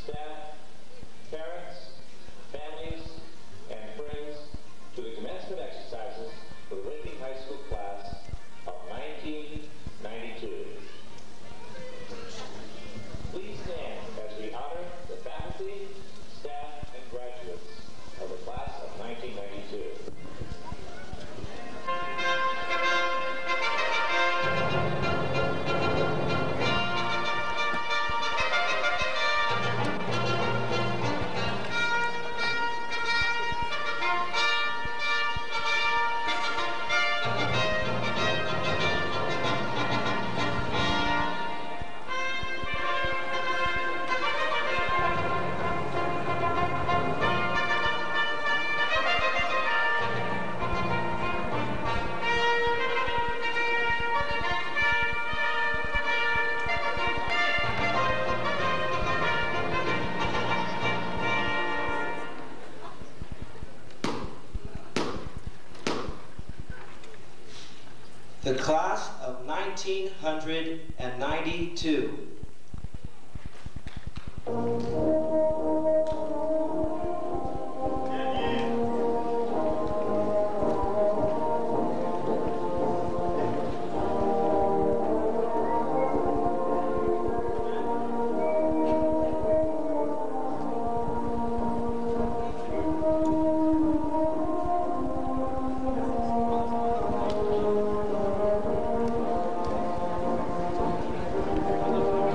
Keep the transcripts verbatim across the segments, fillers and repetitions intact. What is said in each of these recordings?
staff, parents, families, and friends to the commencement exercises for the Whitney High School class of nineteen ninety-two. Please stand as we honor the faculty, staff, and graduates of the class of nineteen ninety-two. The class of nineteen ninety-two. Thank you.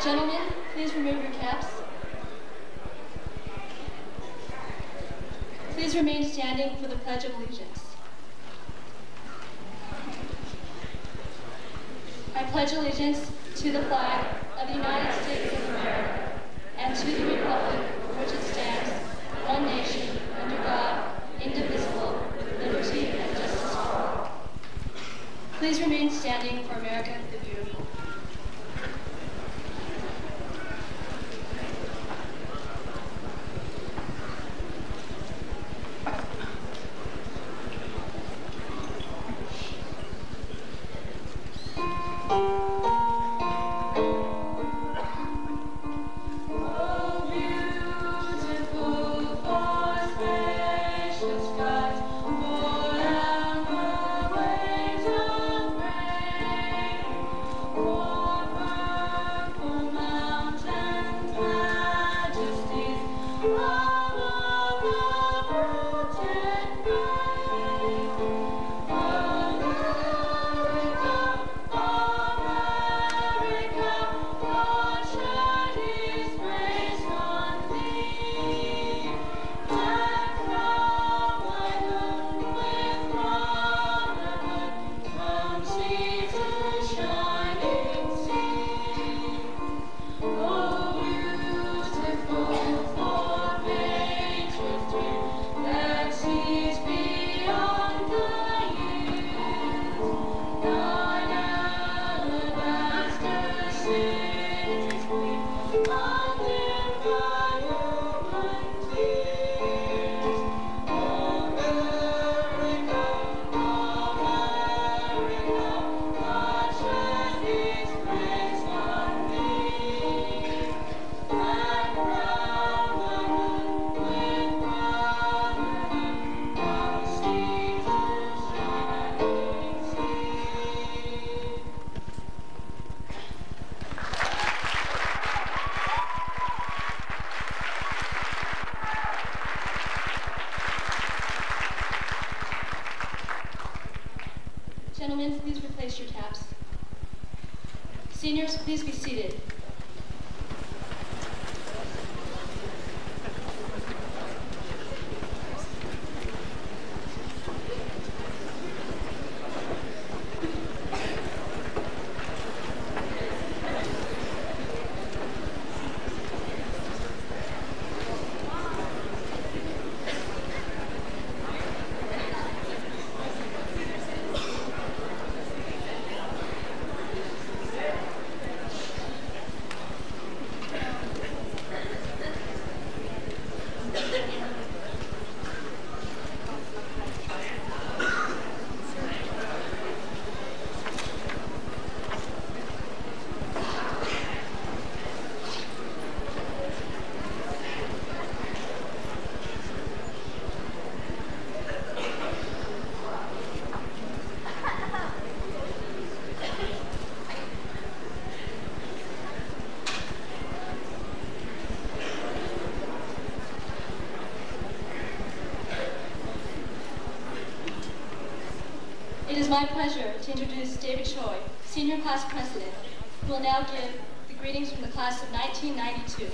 Gentlemen, please remove your caps. Please remain standing for the Pledge of Allegiance. I pledge allegiance to the flag of the United States of America and to the republic for which it stands, one nation, under God, indivisible, with liberty and justice for all. Please remain standing for America the Beautiful. Gentlemen, please replace your caps. Seniors, please be seated. It is my pleasure to introduce David Choi, Senior Class President, who will now give the greetings from the class of nineteen ninety-two.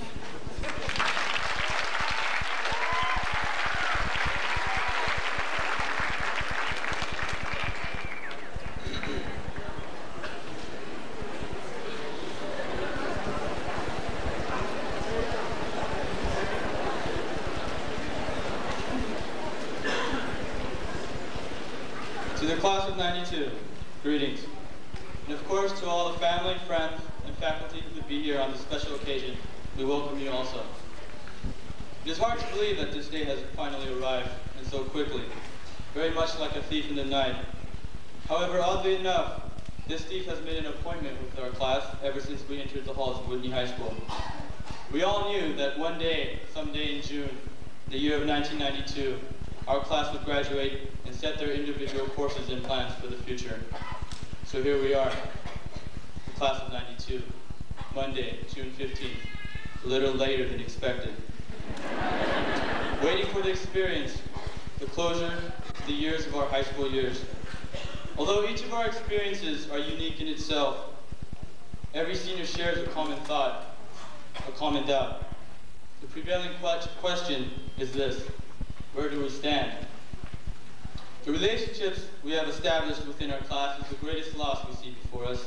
To the class of ninety-two, greetings. And of course, to all the family, friends, and faculty who could be here on this special occasion, we welcome you also. It is hard to believe that this day has finally arrived, and so quickly, very much like a thief in the night. However, oddly enough, this thief has made an appointment with our class ever since we entered the halls of Whitney High School. We all knew that one day, someday in June, the year of nineteen ninety-two, our class would graduate and set their individual courses and plans for the future. So here we are, the class of ninety-two, Monday, June fifteenth, a little later than expected. Waiting for the experience, the closure, the years of our high school years. Although each of our experiences are unique in itself, Every senior shares a common thought, a common doubt. The prevailing question is this: where do we stand? The relationships we have established within our class is the greatest loss we see before us.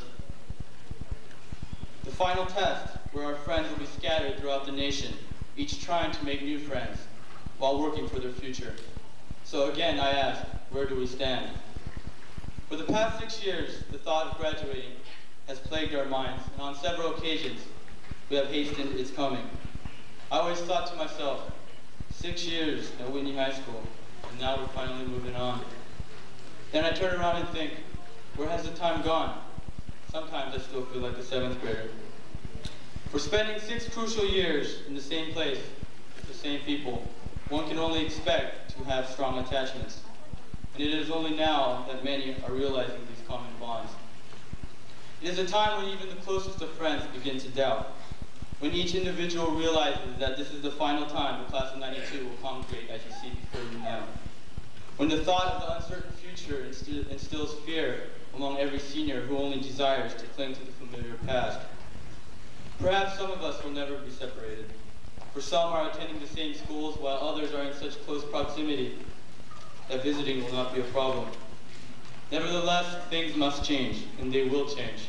The final test, where our friends will be scattered throughout the nation, each trying to make new friends while working for their future. So again, I ask, where do we stand? For the past six years, the thought of graduating has plagued our minds, and on several occasions, we have hastened its coming. I always thought to myself, six years at Whitney High School, and now we're finally moving on. Then I turn around and think, where has the time gone? Sometimes I still feel like a seventh grader. For spending six crucial years in the same place, with the same people, one can only expect to have strong attachments. And it is only now that many are realizing these common bonds. It is a time when even the closest of friends begin to doubt, when each individual realizes that this is the final time the class of ninety-two will congregate as you see before you now. When the thought of the uncertain future inst instills fear among every senior who only desires to cling to the familiar past. Perhaps some of us will never be separated. For some are attending the same schools, while others are in such close proximity that visiting will not be a problem. Nevertheless, things must change, and they will change.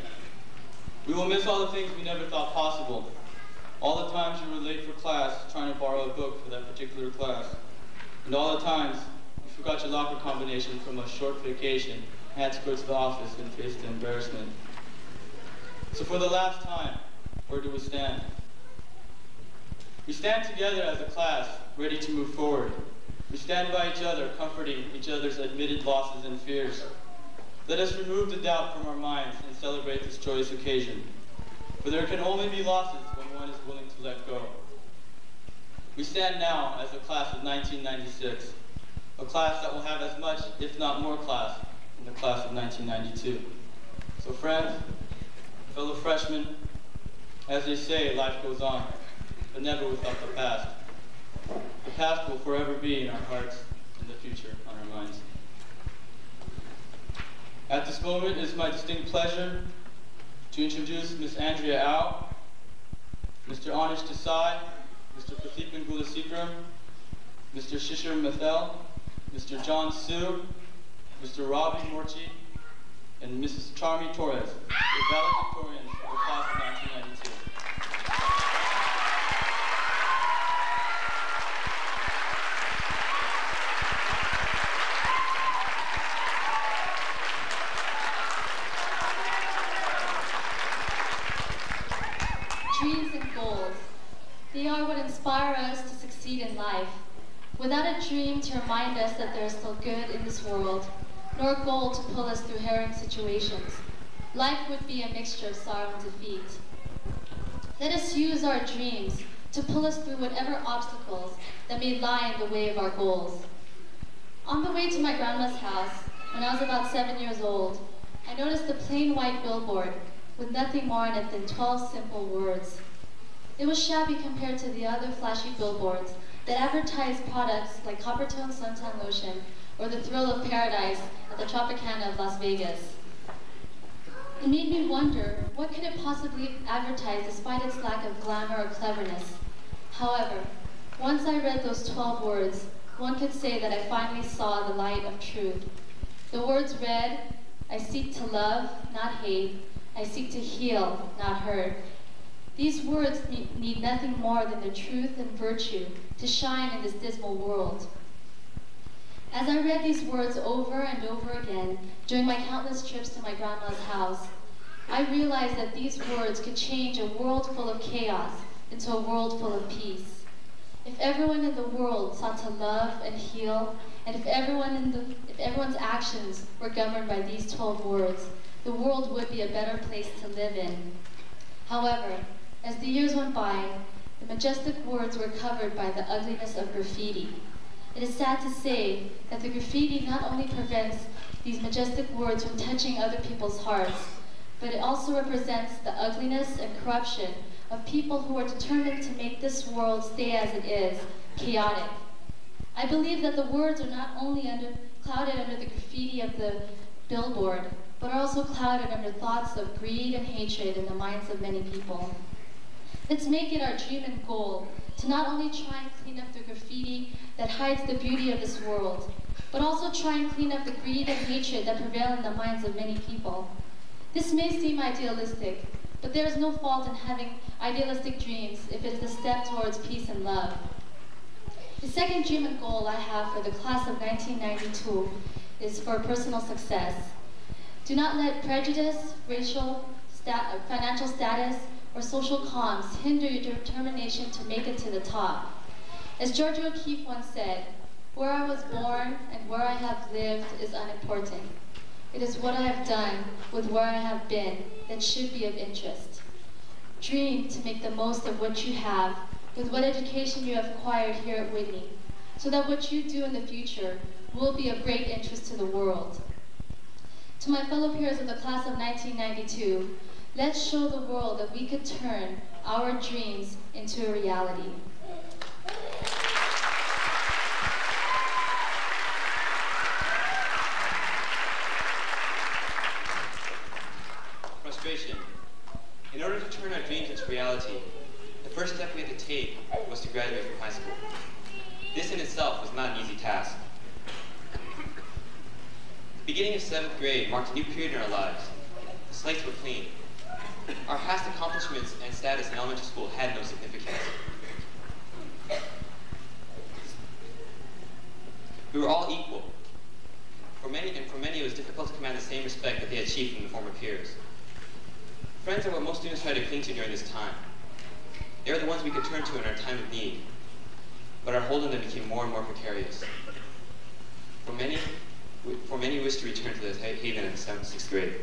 We will miss all the things we never thought possible. All the times you were late for class trying to borrow a book for that particular class. And all the times you forgot your locker combination from a short vacation, had to go to the office and face the embarrassment. So for the last time, where do we stand? We stand together as a class, ready to move forward. We stand by each other, comforting each other's admitted losses and fears. Let us remove the doubt from our minds and celebrate this joyous occasion. For there can only be losses when one is willing to let go. We stand now as a class of nineteen ninety-six, a class that will have as much, if not more class, than the class of nineteen ninety-two. So friends, fellow freshmen, as they say, life goes on, but never without the past. The past will forever be in our hearts, and the future on our minds. At this moment, it is my distinct pleasure to introduce Miz Andrea Au, Mister Anish Desai, Mister Prathipan Gulasekharan, Mister Shishir Mithel, Mister John Su, Mister Ravi Morchi, and Missus Charmy Torres, the valedictorians of the class of nineteen ninety-two. Dreams and goals. They are what inspire us to succeed in life. Without a dream to remind us that there is still good in this world, nor a goal to pull us through harrowing situations, life would be a mixture of sorrow and defeat. Let us use our dreams to pull us through whatever obstacles that may lie in the way of our goals. On the way to my grandma's house, when I was about seven years old, I noticed a plain white billboard with nothing more in it than twelve simple words. It was shabby compared to the other flashy billboards that advertised products like Coppertone suntan lotion or the thrill of paradise at the Tropicana of Las Vegas. It made me wonder, what could it possibly advertise despite its lack of glamour or cleverness? However, once I read those twelve words, one could say that I finally saw the light of truth. The words read, I seek to love, not hate. I seek to heal, not hurt. These words need nothing more than the truth and virtue to shine in this dismal world. As I read these words over and over again during my countless trips to my grandma's house, I realized that these words could change a world full of chaos into a world full of peace. If everyone in the world sought to love and heal, and if everyone in the, if everyone's actions were governed by these twelve words, the world would be a better place to live in. However, as the years went by, the majestic words were covered by the ugliness of graffiti. It is sad to say that the graffiti not only prevents these majestic words from touching other people's hearts, but it also represents the ugliness and corruption of people who are determined to make this world stay as it is, chaotic. I believe that the words are not only under, clouded under the graffiti of the billboard, but are also clouded under thoughts of greed and hatred in the minds of many people. Let's make it our dream and goal to not only try and clean up the graffiti that hides the beauty of this world, but also try and clean up the greed and hatred that prevail in the minds of many people. This may seem idealistic, but there is no fault in having idealistic dreams if it is a step towards peace and love. The second dream and goal I have for the class of nineteen ninety-two is for personal success. Do not let prejudice, racial, stat financial status, or social cons hinder your determination to make it to the top. As George O'Keeffe once said, "Where I was born and where I have lived is unimportant. It is what I have done with where I have been that should be of interest." Dream to make the most of what you have with what education you have acquired here at Whitney, so that what you do in the future will be of great interest to the world. To my fellow peers of the class of nineteen ninety-two, let's show the world that we could turn our dreams into a reality. Frustration. In order to turn our dreams into reality, the first step we had to take was to graduate from high school. This in itself was not an easy task. The beginning of seventh grade marked a new period in our lives. The slates were clean. Our past accomplishments and status in elementary school had no significance. We were all equal. For many, and for many, it was difficult to command the same respect that they had achieved from the former peers. Friends are what most students try to cling to during this time. They are the ones we could turn to in our time of need, but our hold on them became more and more precarious. For many, for many wished to return to the haven of the seventh, sixth grade.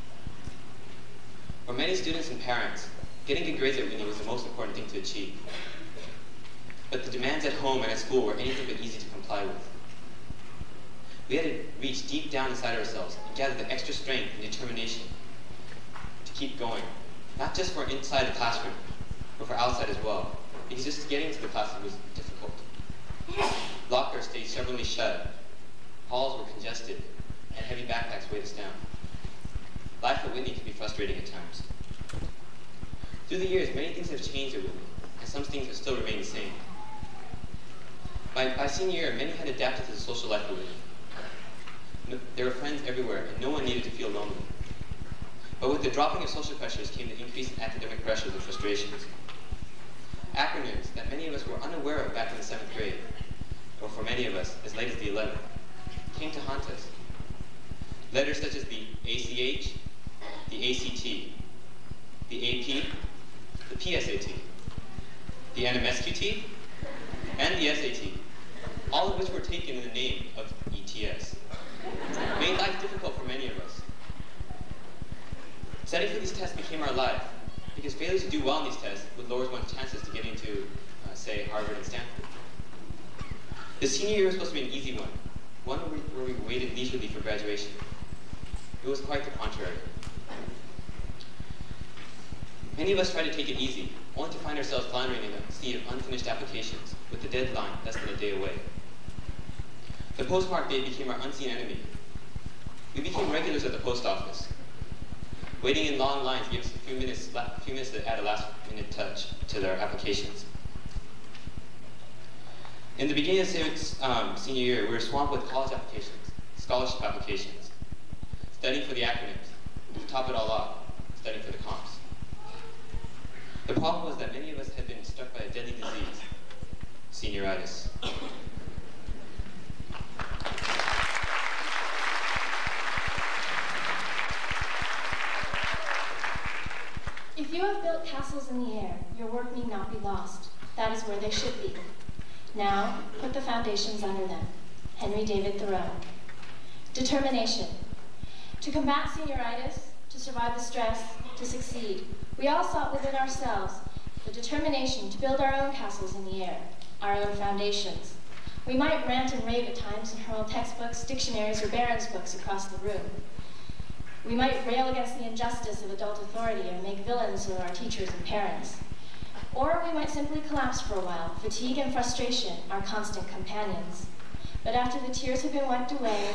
For many students and parents, getting good grades at Whitney was the most important thing to achieve. But the demands at home and at school were anything but easy to comply with. We had to reach deep down inside ourselves and gather the extra strength and determination to keep going, not just for inside the classroom, but for outside as well, because just getting to the classroom was difficult. Lockers stayed stubbornly shut, halls were congested, and heavy backpacks weighed us down. Life at Whitney can be frustrating at times. Through the years, many things have changed at Whitney, and some things have still remained the same. By, by senior year, many had adapted to the social life of Whitney. No, there were friends everywhere, and no one needed to feel lonely. But with the dropping of social pressures came the increase in academic pressures and frustrations. Acronyms that many of us were unaware of back in the seventh grade, or for many of us, as late as the eleventh, came to haunt us. Letters such as the A C H, the A C T, the A P, the P S A T, the N M S Q T, and the S A T, all of which were taken in the name of E T S, made life difficult for many of us. Studying for these tests became our life, because failure to do well in these tests would lower one's chances to get into, uh, say, Harvard and Stanford. The senior year was supposed to be an easy one, one where we, where we waited leisurely for graduation. It was quite the contrary. Many of us tried to take it easy, only to find ourselves floundering in a sea of unfinished applications, with the deadline less than a day away. The postmark date became our unseen enemy. We became regulars at the post office, waiting in long lines to give us a few minutes, a few minutes to add a last-minute touch to their applications. In the beginning of um, senior year, we were swamped with college applications, scholarship applications, studying for the acronyms, and to top it all off, studying for the comps. The problem was that many of us had been struck by a deadly disease, senioritis. If you have built castles in the air, your work need not be lost. That is where they should be. Now, put the foundations under them. Henry David Thoreau. Determination. To combat senioritis, to survive the stress, to succeed, we all sought within ourselves the determination to build our own castles in the air, our own foundations. We might rant and rave at times and hurl textbooks, dictionaries, or Barron's books across the room. We might rail against the injustice of adult authority and make villains of our teachers and parents. Or we might simply collapse for a while, fatigue and frustration our constant companions. But after the tears have been wiped away,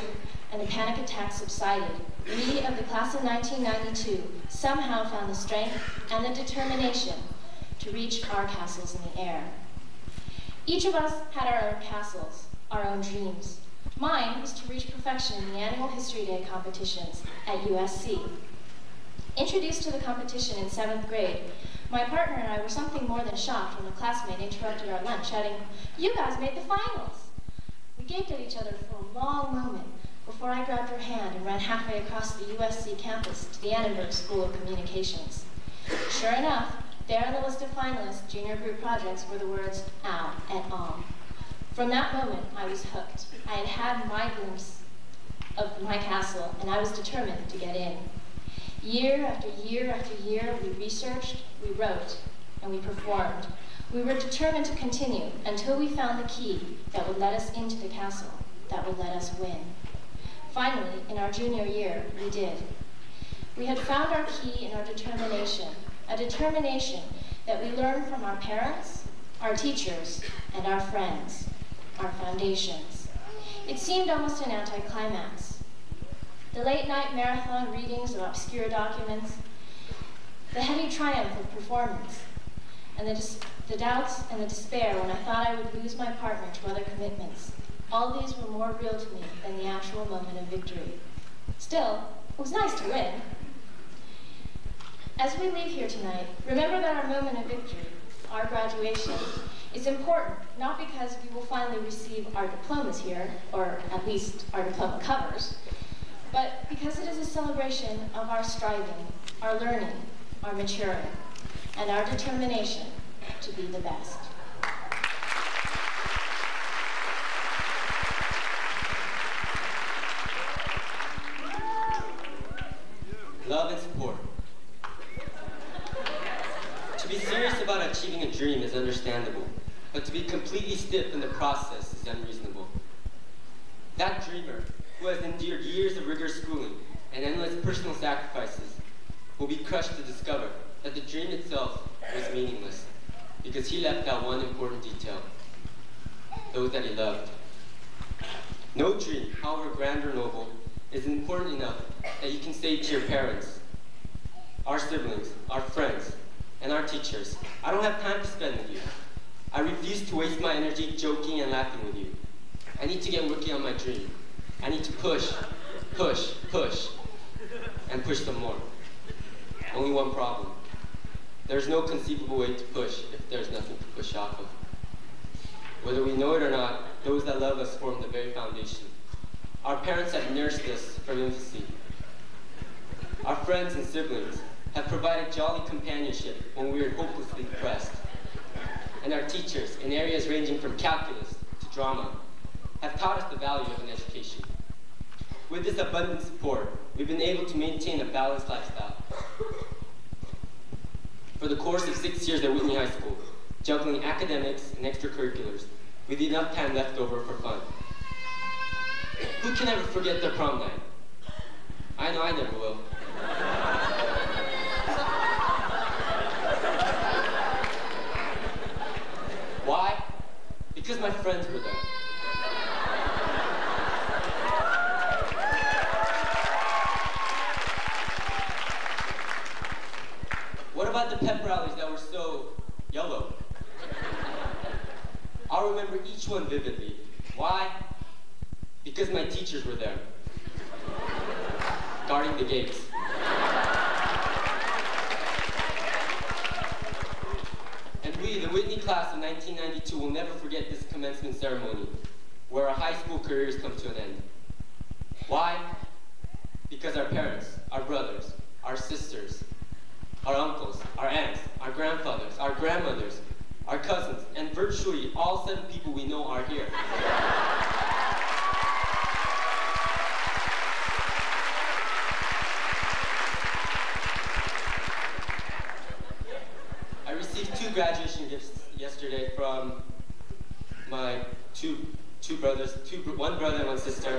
and the panic attack subsided, we of the class of nineteen ninety-two somehow found the strength and the determination to reach our castles in the air. Each of us had our own castles, our own dreams. Mine was to reach perfection in the annual History Day competitions at U S C. Introduced to the competition in seventh grade, my partner and I were something more than shocked when a classmate interrupted our lunch, shouting, "You guys made the finals!" We gaped at each other for a long moment before I grabbed her hand and ran halfway across the U S C campus to the Annenberg School of Communications. Sure enough, there on the list of finalists' junior group projects were the words "Al" et al. From that moment, I was hooked. I had had my glimpse of my castle, and I was determined to get in. Year after year after year, we researched, we wrote, and we performed. We were determined to continue until we found the key that would let us into the castle, that would let us win. Finally, in our junior year, we did. We had found our key in our determination, a determination that we learned from our parents, our teachers, and our friends, our foundations. It seemed almost an anticlimax. The late-night marathon readings of obscure documents, the heavy triumph of performance, and the, the doubts and the despair when I thought I would lose my partner to other commitments. All these were more real to me than the actual moment of victory. Still, it was nice to win. As we leave here tonight, remember that our moment of victory, our graduation, is important, not because we will finally receive our diplomas here, or at least our diploma covers, but because it is a celebration of our striving, our learning, our maturing, and our determination to be the best. Love and support. To be serious about achieving a dream is understandable, but to be completely stiff in the process is unreasonable. That dreamer, who has endured years of rigorous schooling and endless personal sacrifices, will be crushed to discover that the dream itself was meaningless because he left out one important detail: those that he loved. No dream, however grand or noble, is important enough that you can say to your parents, our siblings, our friends, and our teachers, "I don't have time to spend with you. I refuse to waste my energy joking and laughing with you. I need to get working on my dream. I need to push, push, push, and push some more." Only one problem. There's no conceivable way to push if there's nothing to push off of. Whether we know it or not, those that love us form the very foundation. Our parents have nursed us from infancy. Our friends and siblings have provided jolly companionship when we were hopelessly depressed. And our teachers, in areas ranging from calculus to drama, have taught us the value of an education. With this abundant support, we've been able to maintain a balanced lifestyle. For the course of six years at Whitney High School, juggling academics and extracurriculars, with enough time left over for fun. Who can ever forget their prom night? I know I never will. Why? Because my friends were there. What about the pep rallies that were so yellow? I'll remember each one vividly. Why? Because my teachers were there, guarding the gates. And we, the Whitney class of nineteen ninety-two, will never forget this commencement ceremony, where our high school careers come to an end. Why? Because our parents, our brothers, our sisters, our uncles, our aunts, our grandfathers, our grandmothers, our cousins, and virtually all seven people we know are here. I received two graduation gifts yesterday from my two two brothers, two one brother and one sister.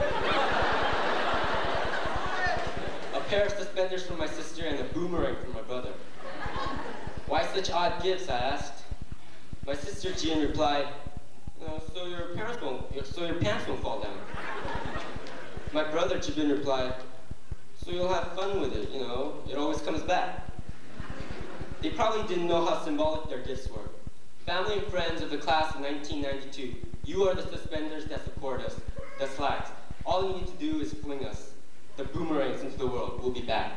A pair of suspenders from my sister and a boomerang from my brother. Why such odd gifts, I asked. My sister Jean replied, uh, so your parents won't, so your pants won't fall down. My brother Jabin replied, "So you'll have fun with it, you know, it always comes back." They probably didn't know how symbolic their gifts were. Family and friends of the class of nineteen ninety-two, you are the suspenders that support us, the slacks. All you need to do is fling us, the boomerangs, into the world. We'll be back.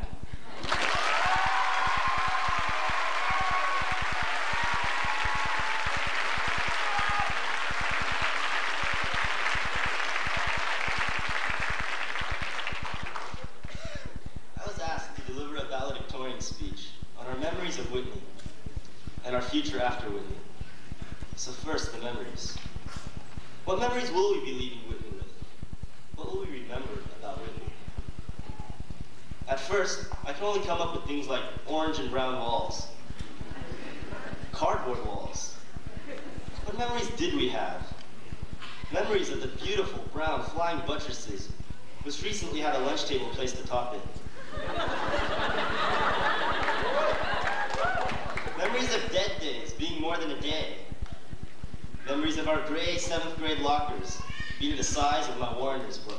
I was asked to deliver a valedictorian speech on our memories of Whitney and our future after Whitney. So first, the memories. What memories will we be leaving Whitney with? What will we remember about Whitney? At first, I can only come up with things like orange and brown walls, cardboard walls. What memories did we have? Memories of the beautiful brown flying buttresses, which recently had a lunch table placed atop it. Memories of dead days being more than a day. Memories of our gray seventh grade lockers being the size of my Warner's book.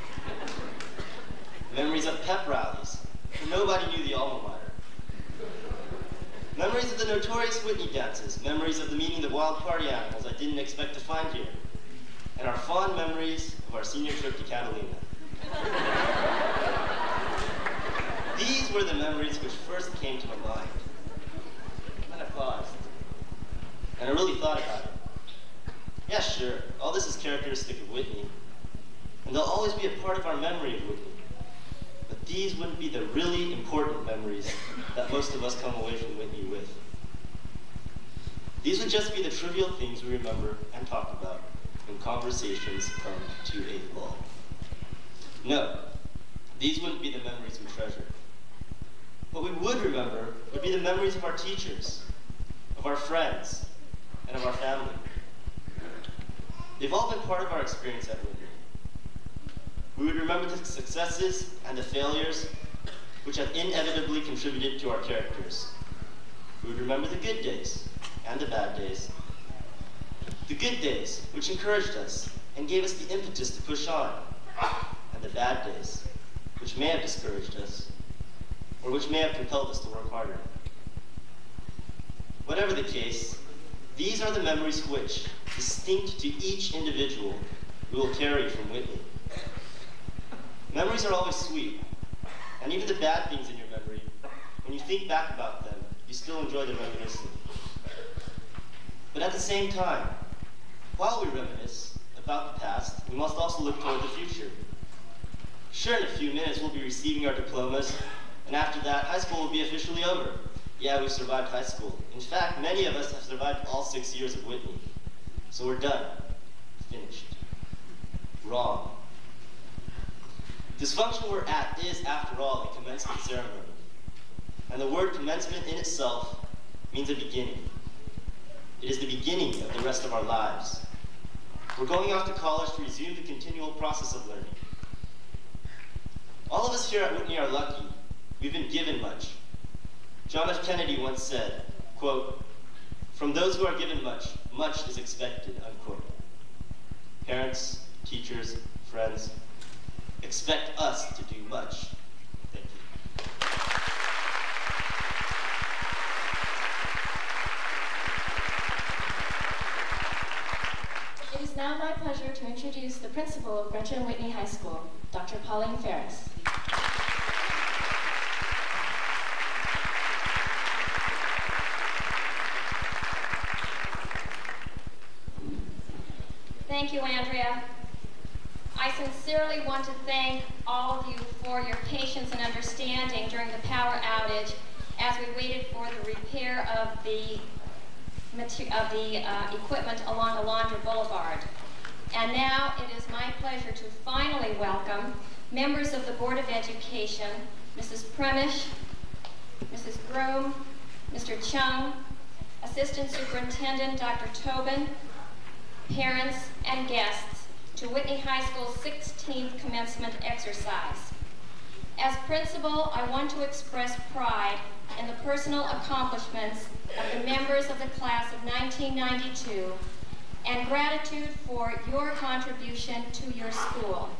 Memories of pep rallies where nobody knew the alma mater. Memories of the notorious Whitney dances. Memories of the meeting of wild party animals I didn't expect to find here. And our fond memories of our senior trip to Catalina. These were the memories which first came to my mind. Then I paused. And I really thought about it. Yeah, sure, all this is characteristic of Whitney. And they'll always be a part of our memory of Whitney. But these wouldn't be the really important memories that most of us come away from Whitney with. These would just be the trivial things we remember and talk about when conversations come to a lull. No, these wouldn't be the memories we treasure. What we would remember would be the memories of our teachers, of our friends, and of our family. They've all been part of our experience at Whitney. We would remember the successes and the failures which have inevitably contributed to our characters. We would remember the good days and the bad days. The good days, which encouraged us and gave us the impetus to push on, and the bad days, which may have discouraged us, or which may have compelled us to work harder. Whatever the case, these are the memories which, distinct to each individual, we will carry from Whitney. Memories are always sweet, and even the bad things in your memory, when you think back about them, you still enjoy the reminiscing. But at the same time, while we reminisce about the past, we must also look toward the future. Sure, in a few minutes we'll be receiving our diplomas, and after that, high school will be officially over. Yeah, we've survived high school. In fact, many of us have survived all six years of Whitney. So we're done. Finished. Wrong. This function we're at is, after all, a commencement ceremony. And the word commencement in itself means a beginning. It is the beginning of the rest of our lives. We're going off to college to resume the continual process of learning. All of us here at Whitney are lucky. We've been given much. John F. Kennedy once said, quote, "From those who are given much, much is expected," unquote. Parents, teachers, friends, expect us to do much. Thank you. It is now my pleasure to introduce the principal of Gretchen Whitney High School, Doctor Pauline Ferris. Thank you, Andrea. I sincerely want to thank all of you for your patience and understanding during the power outage as we waited for the repair of the, of the uh, equipment along Alondra Boulevard. And now it is my pleasure to finally welcome members of the Board of Education, Missus Premish, Missus Groom, Mister Chung, Assistant Superintendent Doctor Tobin, parents and guests to Whitney High School's sixteenth commencement exercise. As principal, I want to express pride in the personal accomplishments of the members of the class of nineteen ninety-two and gratitude for your contribution to your school.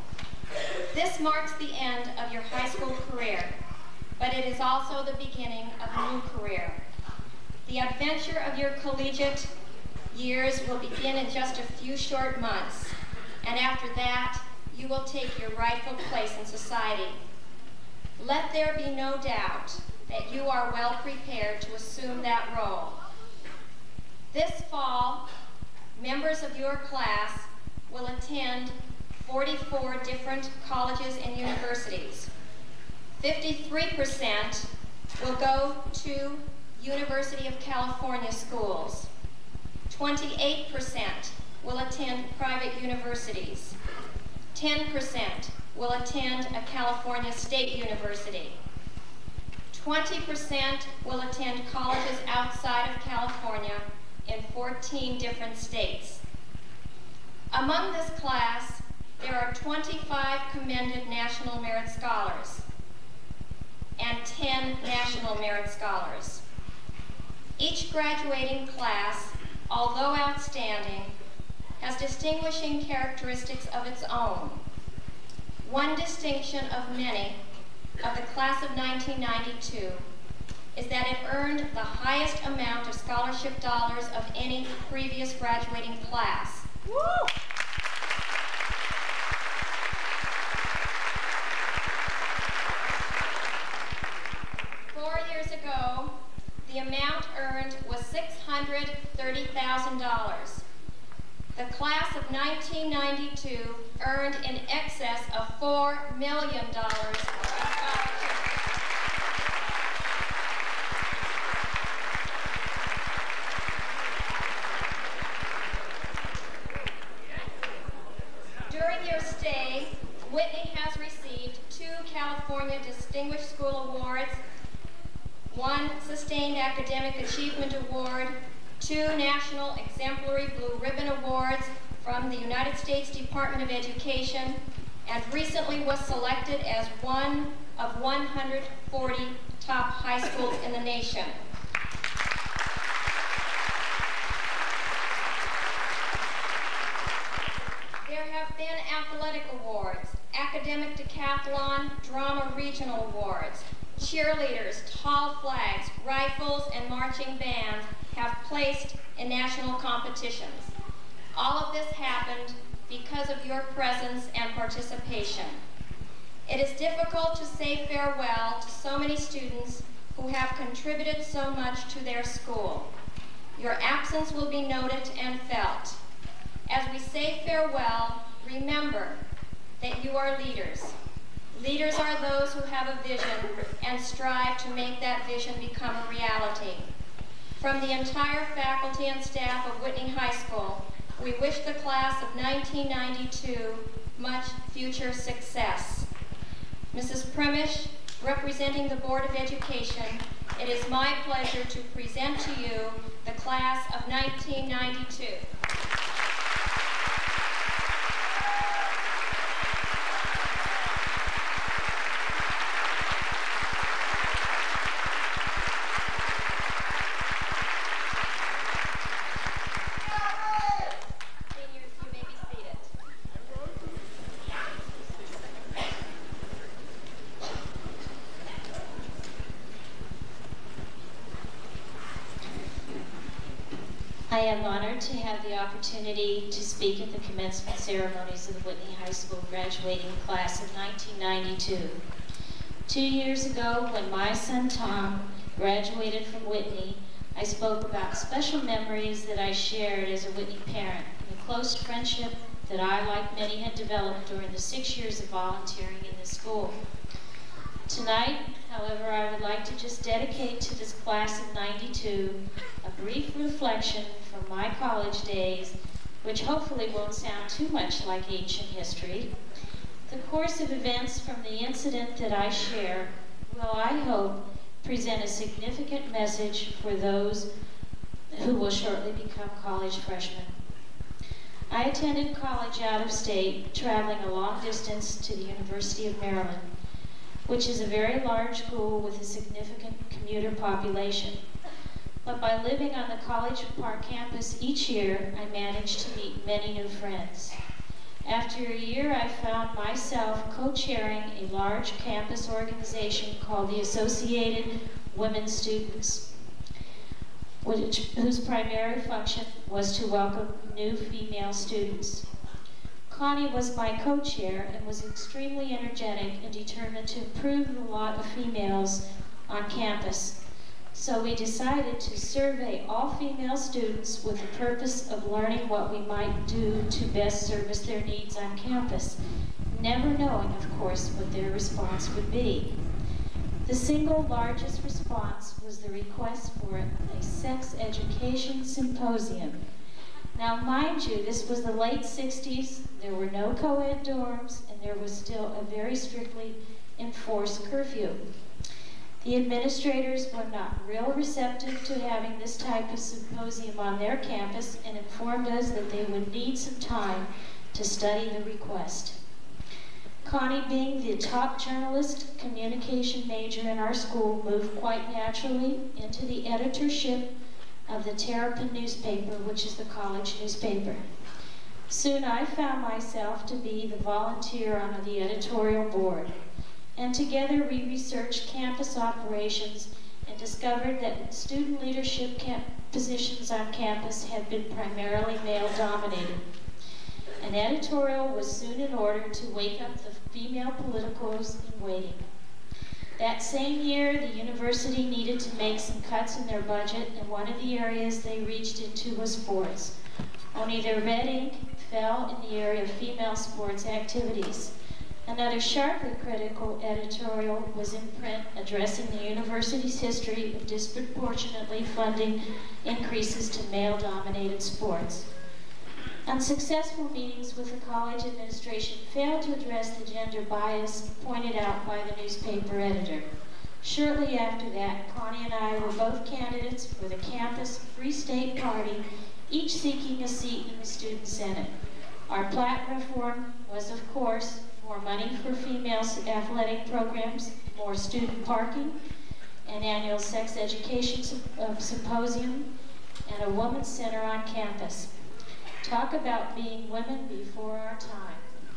This marks the end of your high school career, but it is also the beginning of a new career. The adventure of your collegiate years will begin in just a few short months, and after that, you will take your rightful place in society. Let there be no doubt that you are well prepared to assume that role. This fall, members of your class will attend forty-four different colleges and universities. fifty-three percent will go to University of California schools. twenty-eight percent will attend private universities. ten percent will attend a California state university. twenty percent will attend colleges outside of California in fourteen different states. Among this class, there are twenty-five commended National Merit Scholars and ten National Merit Scholars. Each graduating class, although outstanding, has distinguishing characteristics of its own. One distinction of many of the class of nineteen ninety-two is that it earned the highest amount of scholarship dollars of any previous graduating class. Woo! Four years ago, the amount earned was six hundred thirty thousand dollars. The class of nineteen ninety-two earned in excess of four million dollars in scholarships. During your stay, Whitney has received two California Distinguished School Awards, one Sustained Academic Achievement Award, two National Exemplary Blue Ribbon Awards from the United States Department of Education, and recently was selected as one of one hundred forty top high schools in the nation. There have been athletic awards, academic decathlon, drama regional awards, cheerleaders, tall flags, rifles, and marching bands have placed in national competitions. All of this happened because of your presence and participation. It is difficult to say farewell to so many students who have contributed so much to their school. Your absence will be noted and felt. As we say farewell, remember that you are leaders. Leaders are those who have a vision and strive to make that vision become a reality. From the entire faculty and staff of Whitney High School, we wish the class of nineteen ninety-two much future success. Missus Primish, representing the Board of Education, it is my pleasure to present to you the class of nineteen ninety-two. I am honored to have the opportunity to speak at the commencement ceremonies of the Whitney High School graduating class of nineteen ninety-two. Two years ago, when my son Tom graduated from Whitney, I spoke about special memories that I shared as a Whitney parent, and the close friendship that I, like many, had developed during the six years of volunteering in the school. Tonight, however, I would like to just dedicate to this class of ninety-two a brief reflection from my college days, which hopefully won't sound too much like ancient history. The course of events from the incident that I share will, I hope, present a significant message for those who will shortly become college freshmen. I attended college out of state, traveling a long distance to the University of Maryland, which is a very large school with a significant commuter population. But by living on the College Park campus each year, I managed to meet many new friends. After a year, I found myself co-chairing a large campus organization called the Associated Women Students, which, whose primary function was to welcome new female students. Connie was my co-chair and was extremely energetic and determined to improve the lot of females on campus. So we decided to survey all female students with the purpose of learning what we might do to best service their needs on campus, never knowing, of course, what their response would be. The single largest response was the request for a sex education symposium. Now, mind you, this was the late sixties, there were no co-ed dorms, and there was still a very strictly enforced curfew. The administrators were not real receptive to having this type of symposium on their campus and informed us that they would need some time to study the request. Connie, being the top journalist communication major in our school, moved quite naturally into the editorship of the Terrapin newspaper, which is the college newspaper. Soon I found myself to be the volunteer on the editorial board, and together we researched campus operations and discovered that student leadership camp positions on campus had been primarily male-dominated. An editorial was soon in order to wake up the female politicos in waiting. That same year, the university needed to make some cuts in their budget, and one of the areas they reached into was sports. Only their red ink fell in the area of female sports activities. Another sharply critical editorial was in print addressing the university's history of disproportionately funding increases to male-dominated sports. Unsuccessful meetings with the college administration failed to address the gender bias pointed out by the newspaper editor. Shortly after that, Connie and I were both candidates for the campus Free State Party, each seeking a seat in the Student Senate. Our platform was, of course, more money for female athletic programs, more student parking, an annual sex education symposium, and a women's center on campus. Talk about being women before our time.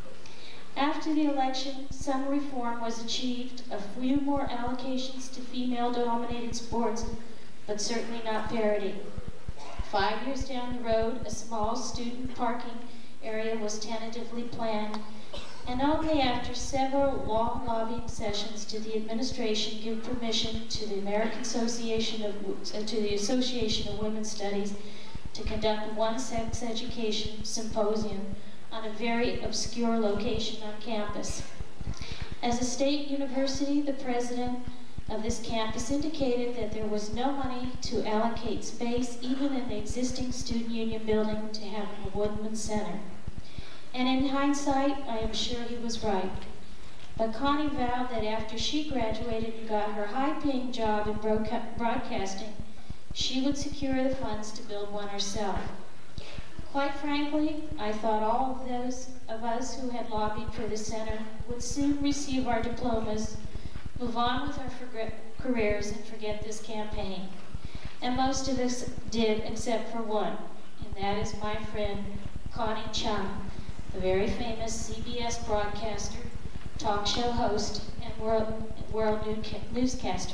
After the election, some reform was achieved, a few more allocations to female-dominated sports, but certainly not parity. Five years down the road, a small student parking area was tentatively planned, and only after several long lobbying sessions did the administration give permission to the American Association of uh, to the Association of Women's Studies to conduct one sex education symposium on a very obscure location on campus. As a state university, the president of this campus indicated that there was no money to allocate space, even in the existing student union building, to have a women's center. And in hindsight, I am sure he was right. But Connie vowed that after she graduated and got her high-paying job in broadcasting, she would secure the funds to build one herself. Quite frankly, I thought all of those of us who had lobbied for the center would soon receive our diplomas, move on with our careers, and forget this campaign. And most of us did, except for one, and that is my friend Connie Chung, the very famous C B S broadcaster, talk show host, and world, world newscaster.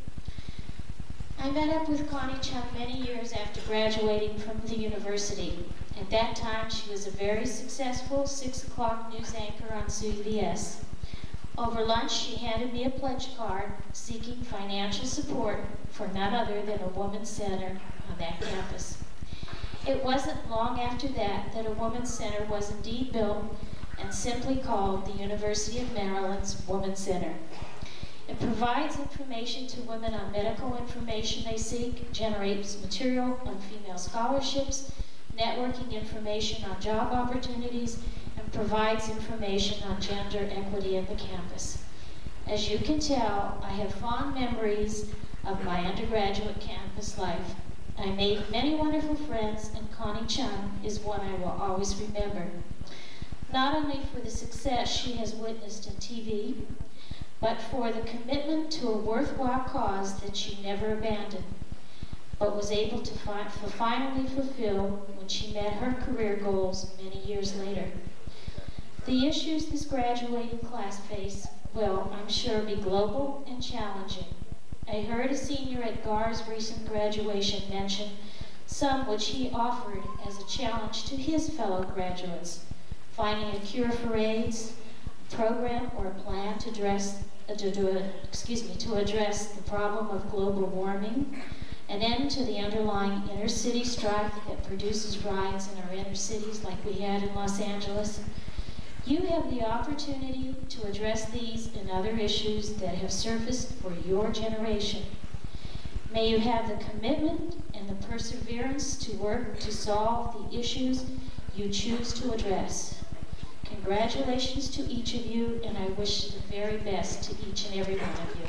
I met up with Connie Chung many years after graduating from the university. At that time, she was a very successful six o'clock news anchor on C B S. Over lunch, she handed me a pledge card seeking financial support for none other than a women's center on that campus. It wasn't long after that that a women's center was indeed built and simply called the University of Maryland's Women's Center. It provides information to women on medical information they seek, generates material on female scholarships, networking information on job opportunities, and provides information on gender equity at the campus. As you can tell, I have fond memories of my undergraduate campus life. I made many wonderful friends, and Connie Chung is one I will always remember. Not only for the success she has witnessed in T V, but for the commitment to a worthwhile cause that she never abandoned, but was able to fi finally fulfill when she met her career goals many years later. The issues this graduating class face will, I'm sure, be global and challenging. I heard a senior at G A R's recent graduation mention some which he offered as a challenge to his fellow graduates: finding a cure for AIDS, a program or a plan to address, uh, to, to, excuse me, to address the problem of global warming, an end to the underlying inner city strife that produces riots in our inner cities like we had in Los Angeles. You have the opportunity to address these and other issues that have surfaced for your generation. May you have the commitment and the perseverance to work to solve the issues you choose to address. Congratulations to each of you, and I wish the very best to each and every one of you.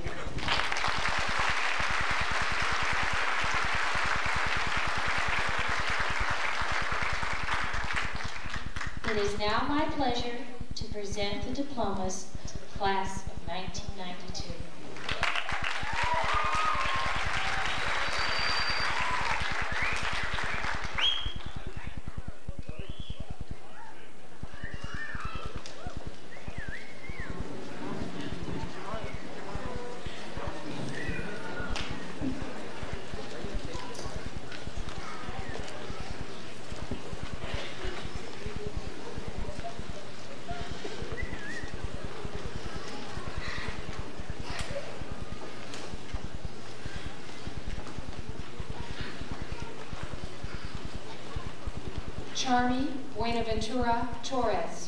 It is now my pleasure to present the diplomas to the class of nineteen ninety-two. Charmy Buenaventura Torres.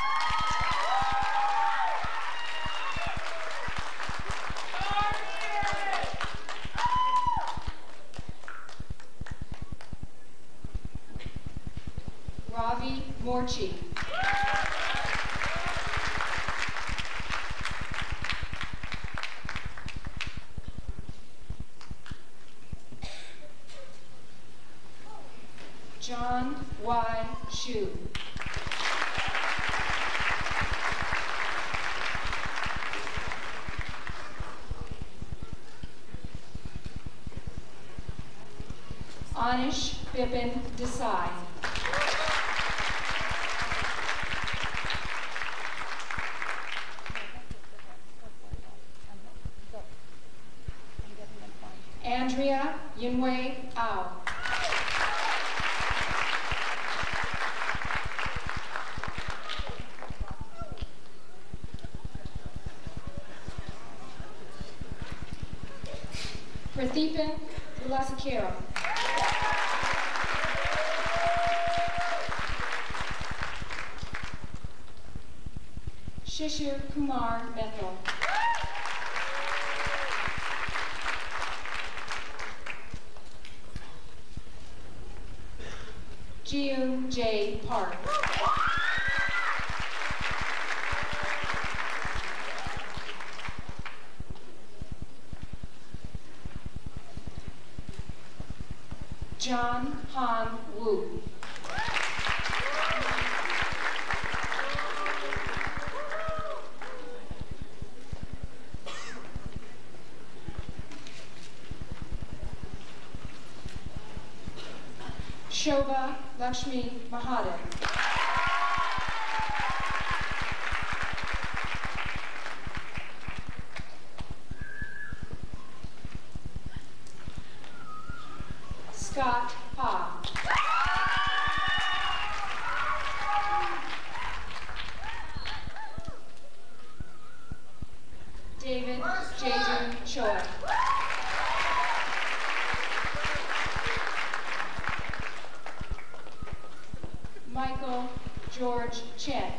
Ravi Morchi. John Y. Shu. Anish Bipin Desai. Andrea Yunwei Ao. Prathipan Vilasakera. Shishir Kumar Bethel. Jiu J. Park. John Han Wu. Shobha Lakshmi Mahadev. Scott Ha. David Jaden Choi. Michael George Chen.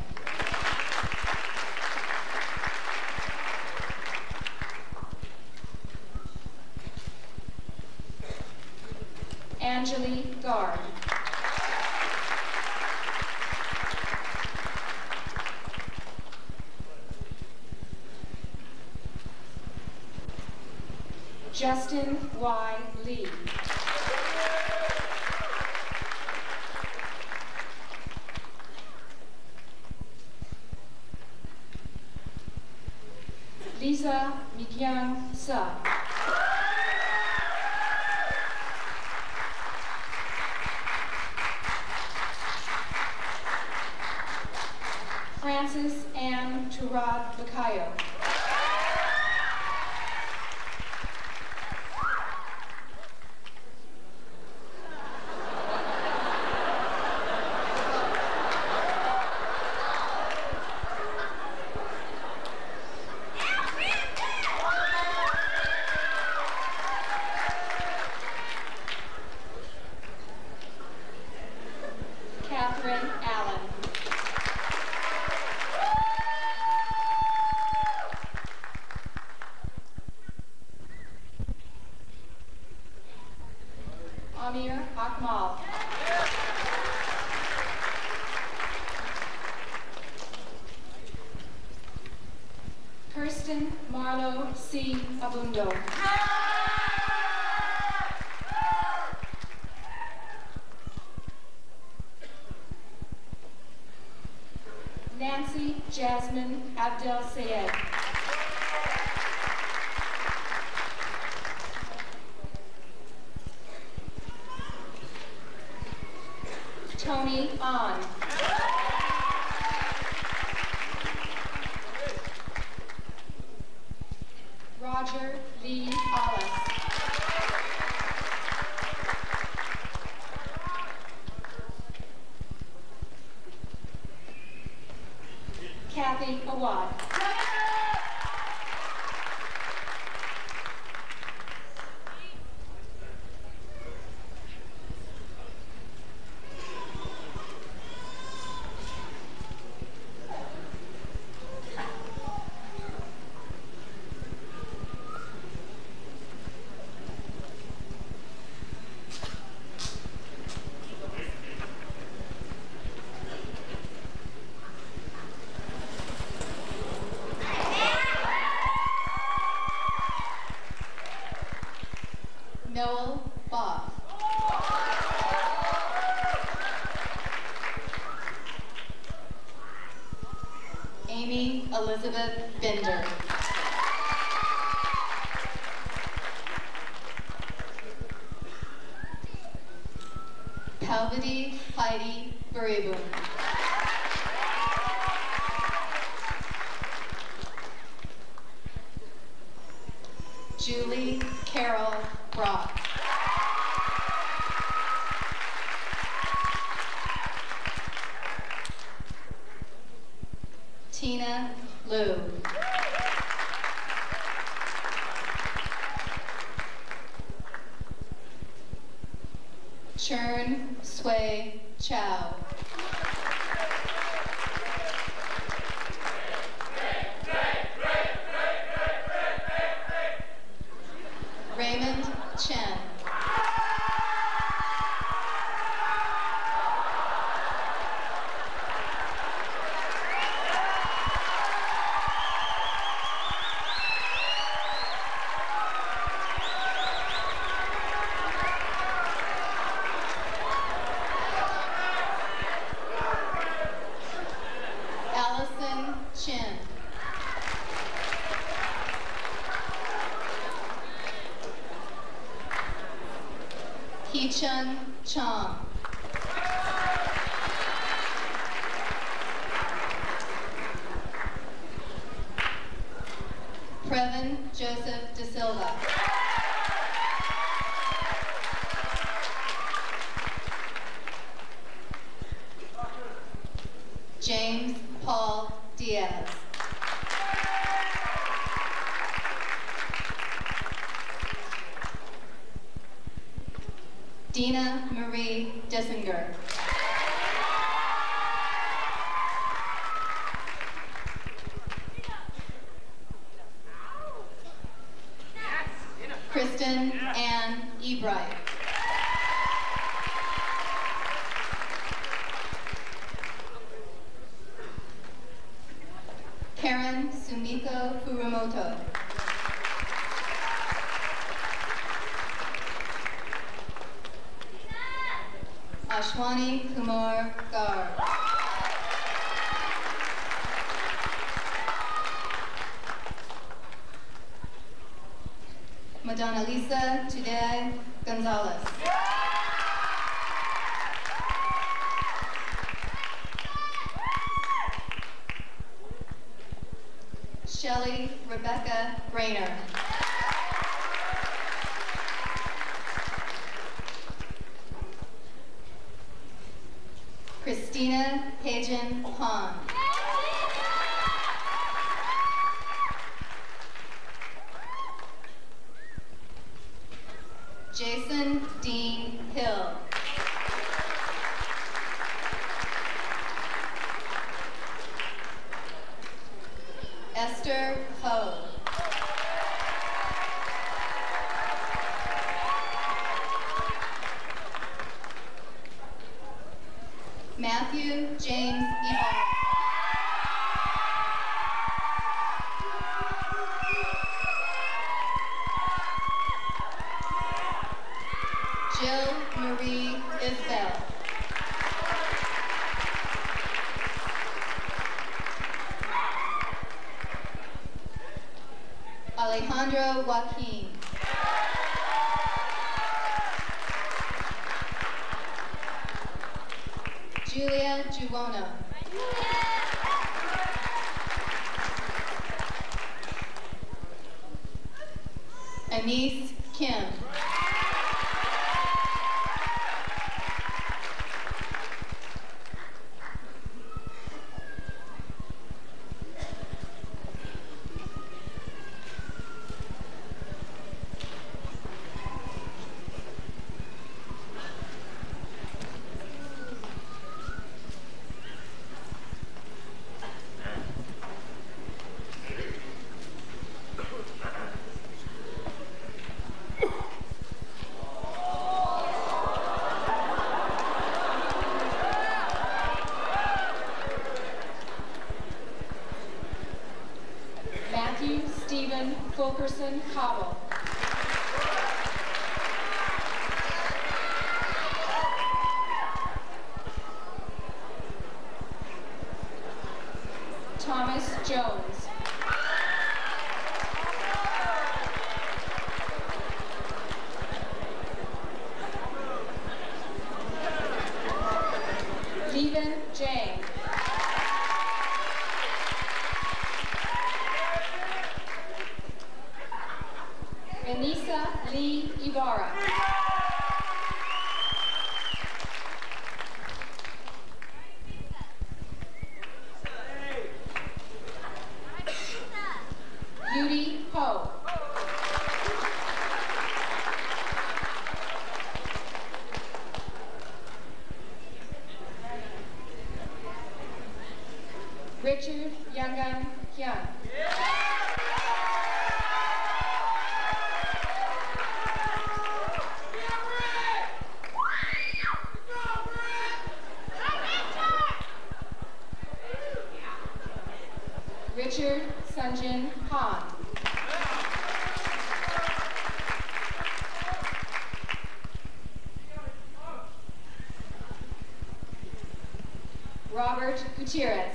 Anjali Garg. Justin Y. Lee. Lisa Mikyang Sa. Turab Bakayo. Catherine Allen. Amir Akmal. Kirsten Marlo C. Abundo. Nancy Jasmine Abdel Sayed. Tony On. Roger Lee Ollis. Kathy Awad. Noel Boff. Amy Elizabeth Binder. Palvady Heidi Baribu. Julie Carol Brock. Tina Liu. Chern Sway Chow. Raymond Chen. Allison Chin. Hee-Chun Chong. Previn Joseph De Silva. James Paul Diaz. Dina Marie Dessinger. Kristen Ann Ebright. Karen Sumiko Furumoto. Ashwani Kumar Gar. Madonna Lisa Tudeh Gonzalez. Shelley Rebecca Brainer. Christina Hajan Hahn. Jason Dean Hill. Esther Ho. Matthew James Ibarra. Jill Marie Isbell. Alejandro Joaquin. Julia Juwono. Anise Kim. Matthew Stephen Fulkerson Cobble. Thomas Jones. Levan Jang. Anissa Lee Ibarra. Yudi Ho. Richard Yangan Hyun. Richard Sunjin Han. Robert Gutierrez.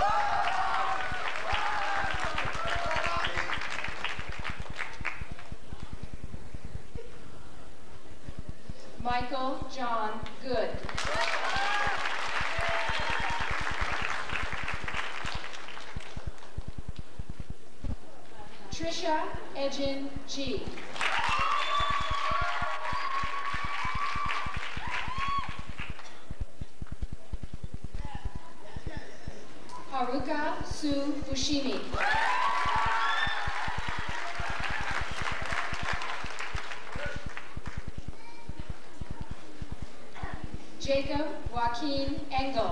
Michael John Good. Trisha Ejin G. Haruka Su Fushimi. Jacob Joaquin Engel.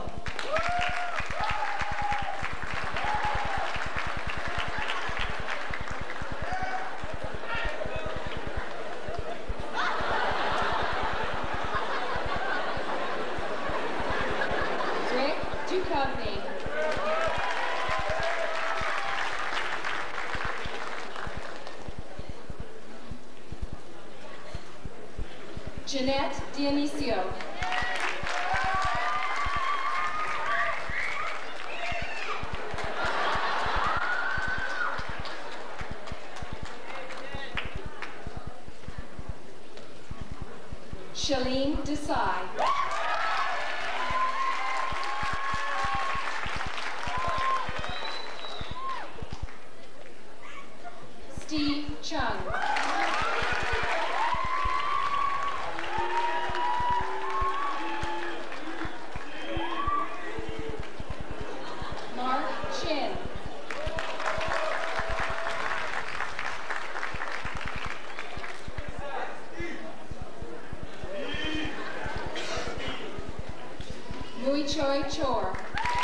Rick Duchovny. Jeanette Dionisio. Shalene Desai. Rui Choi Chor.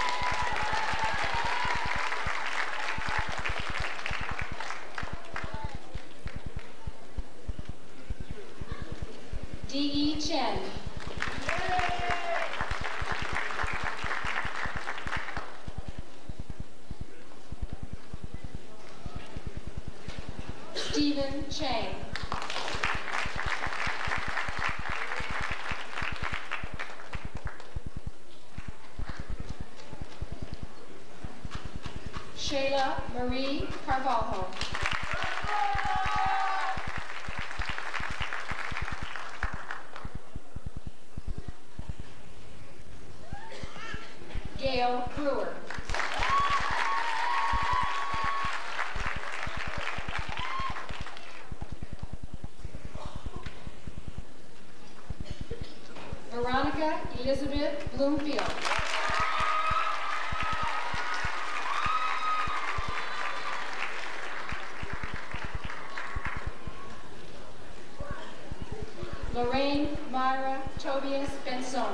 D E Chen. Stephen Chang. Shayla Marie Carvalho. Gail Brewer. Veronica Elizabeth Bloomfield. Lorraine Myra Tobias Benson.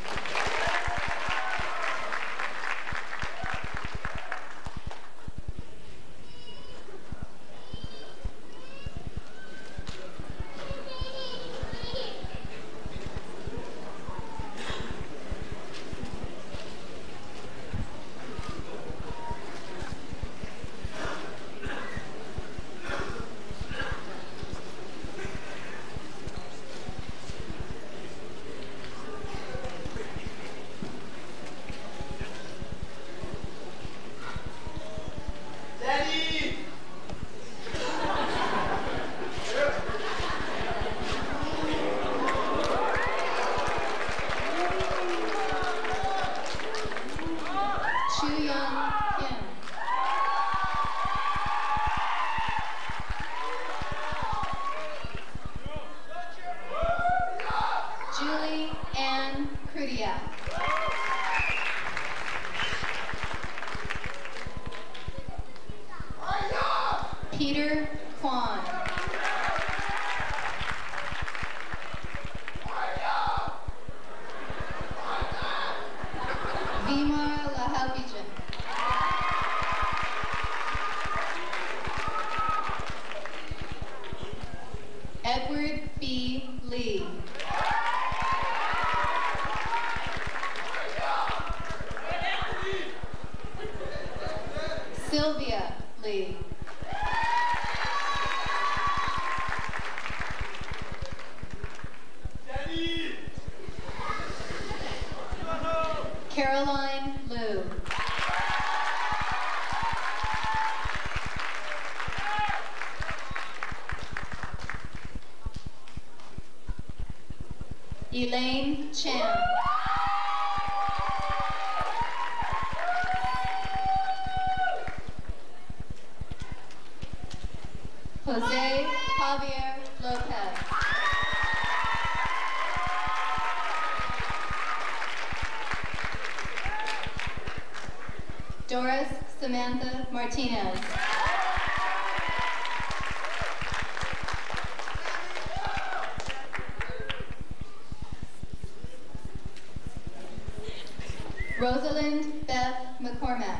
Peter Kwan. Vimar Lahavijan. Edward B. Lee. Sylvia Lee. Caroline Liu. Elaine Chan. Jose Javier Lopez. Doris Samantha Martinez. Rosalind Beth McCormack.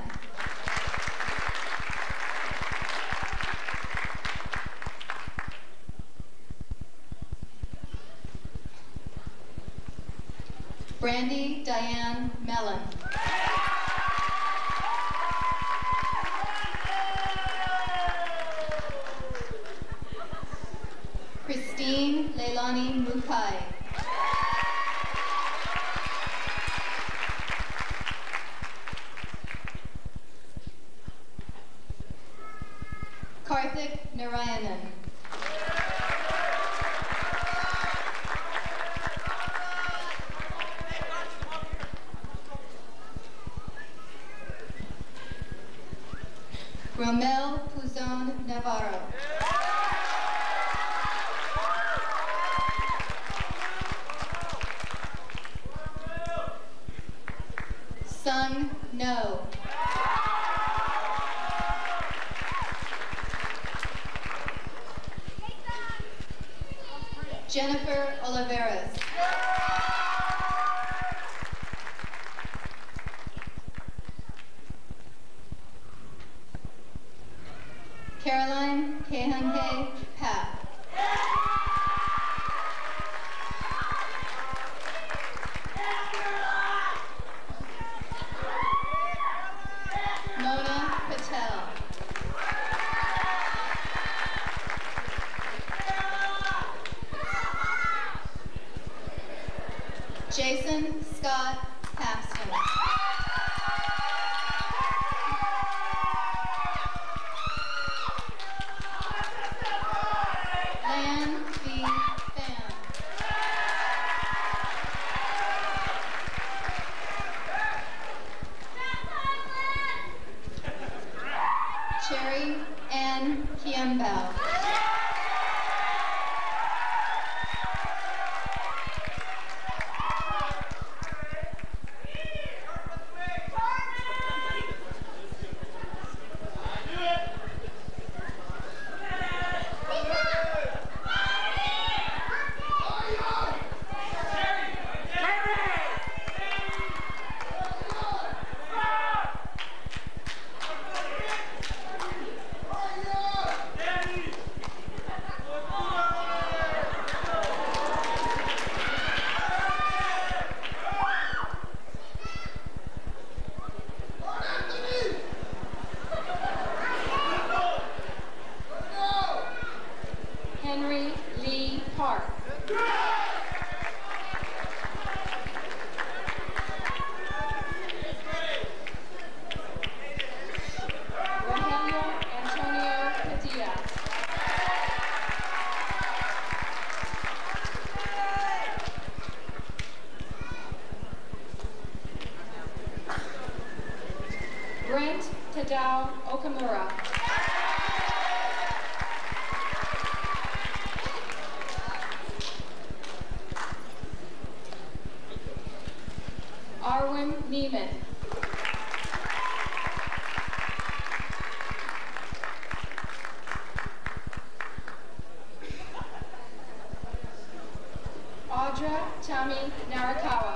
Brandy Diane Mellon. Christine Leilani Mukai. Karthik Narayanan. Romel Puzon Navarro. Sun No. Jennifer Oliveras. Jason Scott Paxton. Lan V. Pham. Cherry Ann Kiembao. Henry Lee Park. Rogelio Antonio Padilla. Brent Tadao Okamura. Arwen Neiman. Audra Tami Narakawa.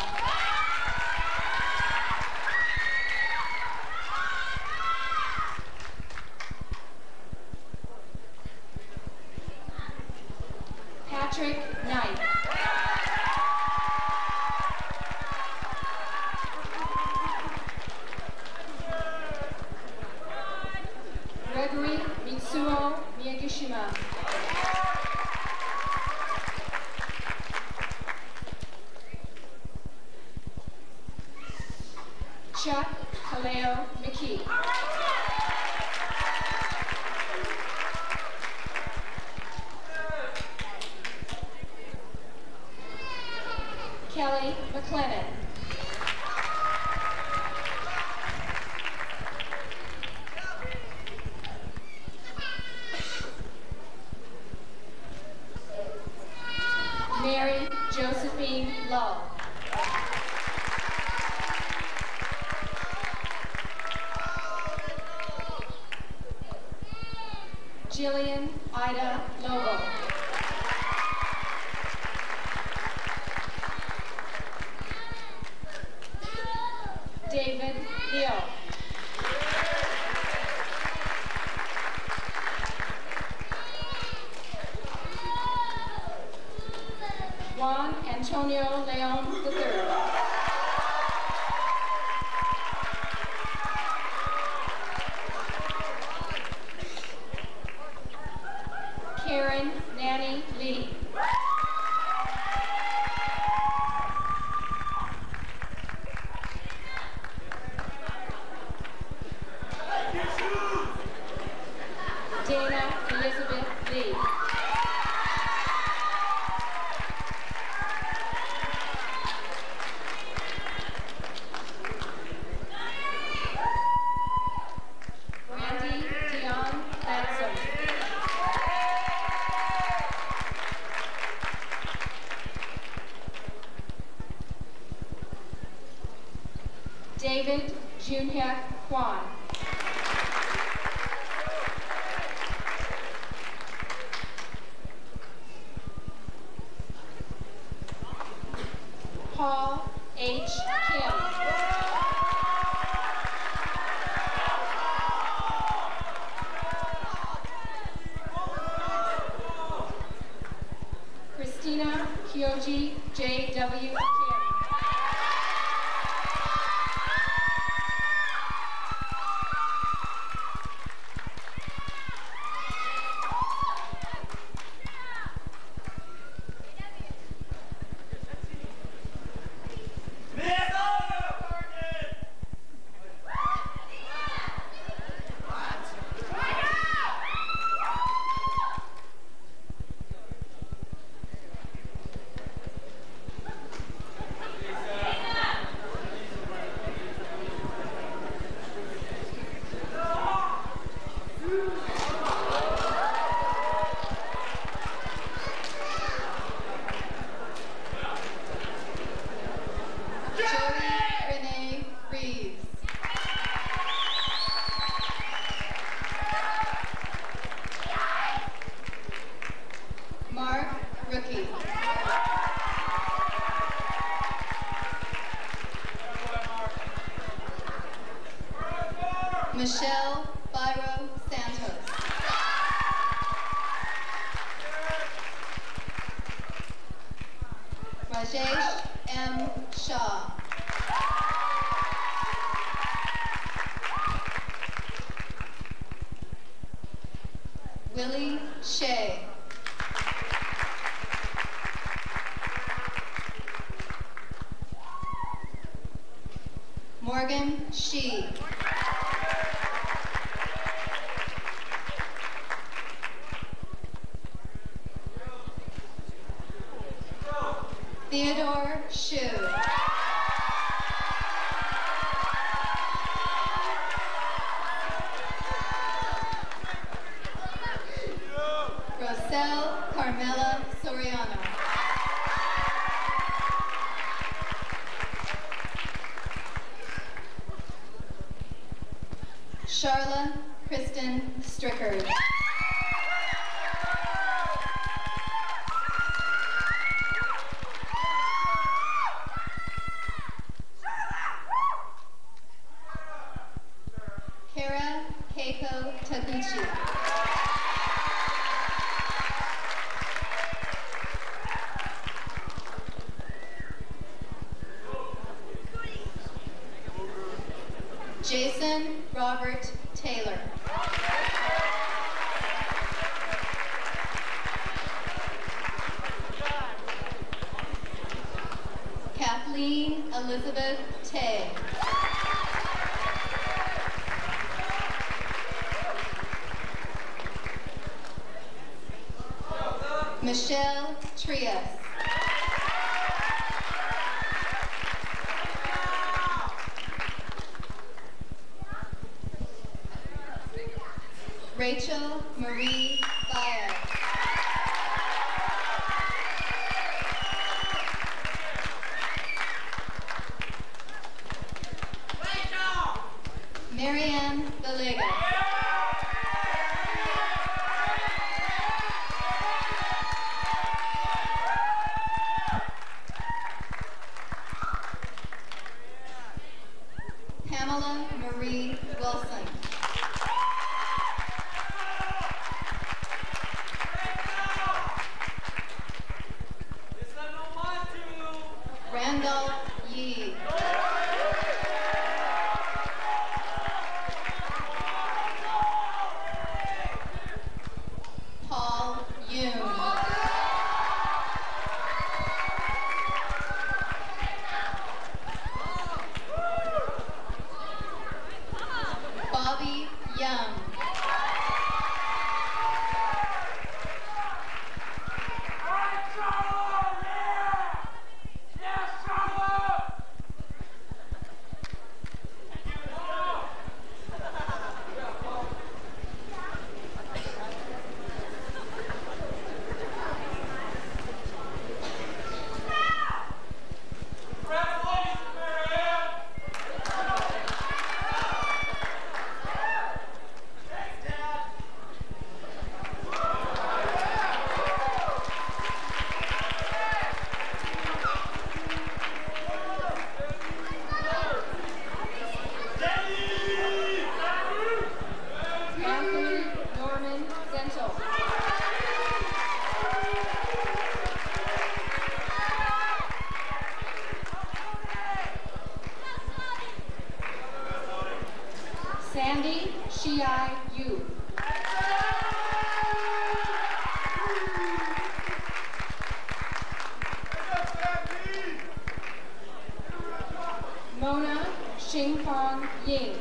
Patrick Knight. Gregory Mitsuo Miyagishima. Chuck Kaleo McKee. Kelly McLennan. Mary Josephine Lull. Jillian Ida Lobo. David Leo. Juan Antonio Leon the third. Karen Nanny Lee. Dana Elizabeth Lee. Brandy Dion Batson. David Junhyuk Kwan. Paul H. Kim. Christina Kyoji J W Kim. Michelle Byro Santos. Rajesh M. Shah. Willie Shea. Morgan Shee. Theodore Shu. Roselle Carmela Soriano. Charla Kristen Strickard. Kara Keiko Taguchi. Jason Robert Taylor. Kathleen Elizabeth Tay. Michelle Trias. Rachel Marie Baez. Marianne Villegas. Pamela Marie Wilson. Randolph Yee. Paul Yoon. Bobby Young. Anthony Norman Zentel. Sandy Shiai Yu. Mona Xingfang Ying.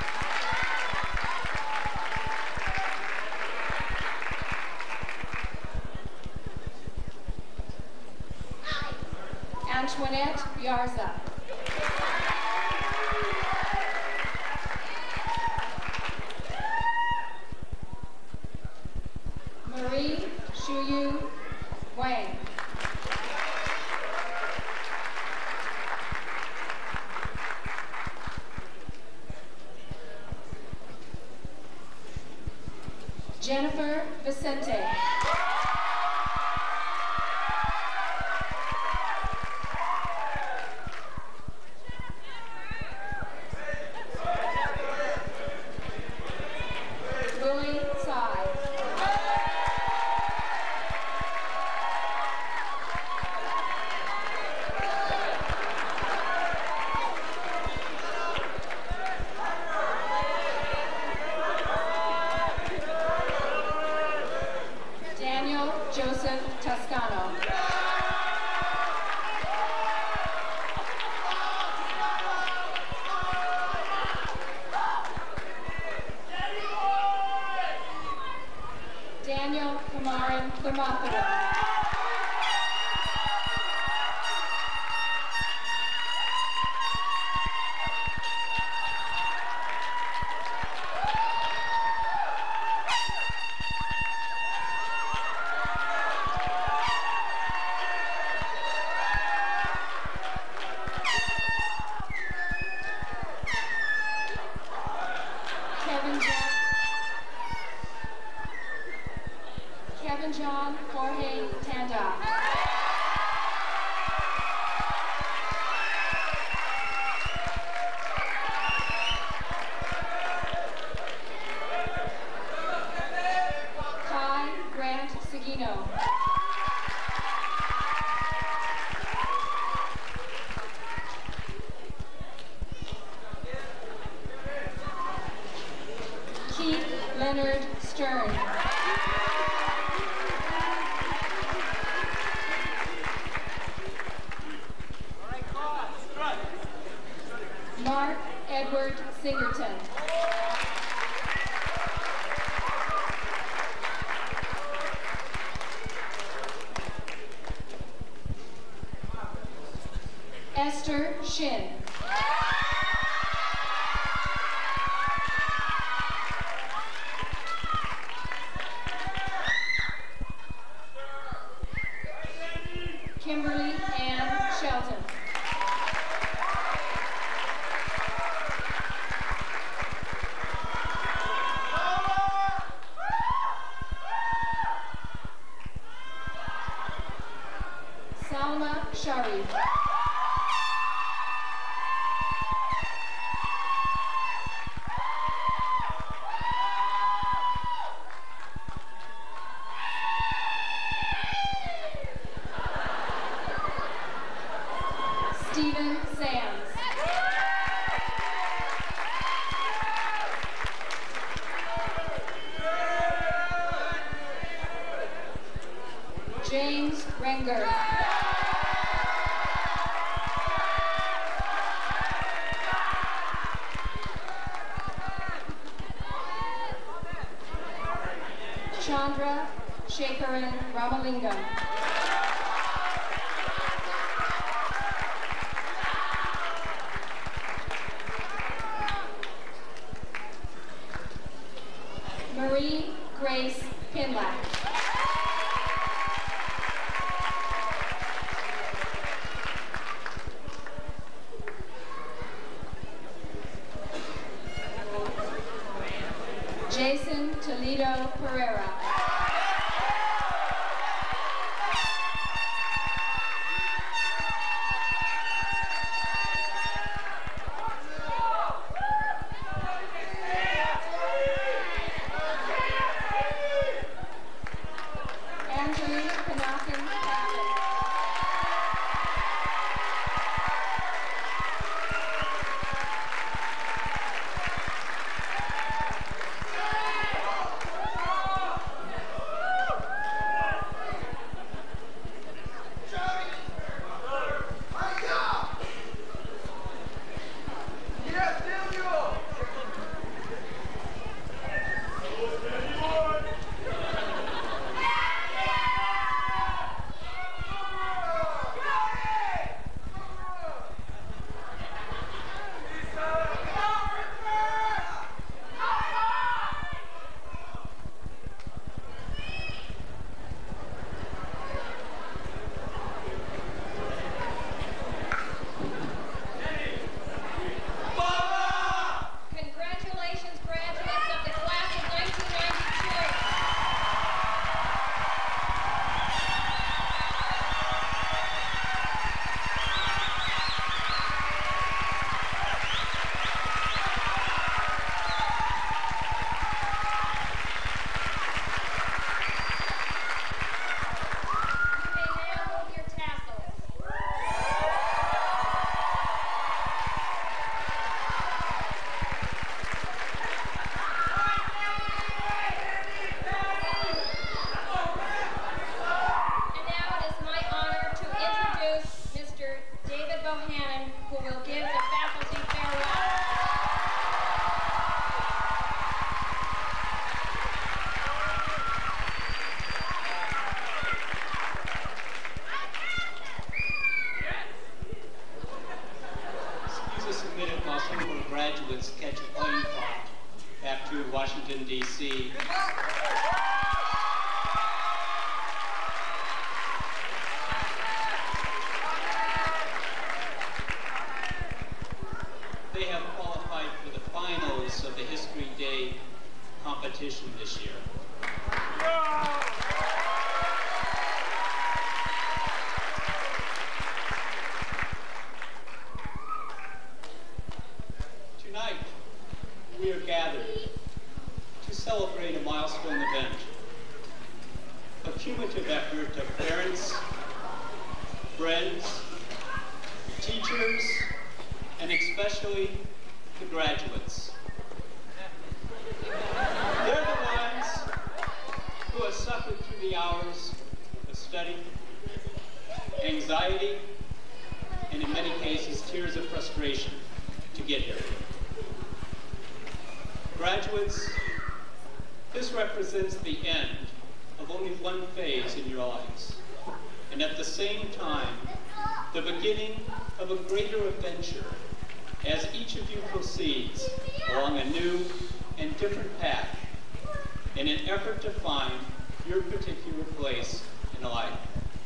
Antoinette Yarza. Marie Shuyu Wang. Jennifer Vicente. Ramatharan. Kevin John, Kevin John Jorge Tanda. Kai Grant Seguino. Keith Leonard Stern. Mark Edward Singerton. Esther Shin. Kimberly Ann Shelton. Salma Sharif. Stephen Sands. James Renger. Chandra Shekaran Ramalingam. Marie Grace Pinlack. Jason Toledo Pereira. Andrew Panakin Patrick. Congratulations, graduates of the class of nineteen ninety-two. You may now hold your tassels. And now it is my honor to introduce Mister David Bohannon, who will give the faculty farewell. Washington, D C They have qualified for the finals of the History Day competition this year. Tonight, we are gathered to celebrate a milestone event, a cumulative effort of parents, friends, teachers, and especially the graduates. They're the ones who have suffered through the hours of study, anxiety, and in many cases, tears of frustration to get here. Graduates, this represents the end of only one phase in your lives, and at the same time, the beginning of a greater adventure as each of you proceeds along a new and different path in an effort to find your particular place in life.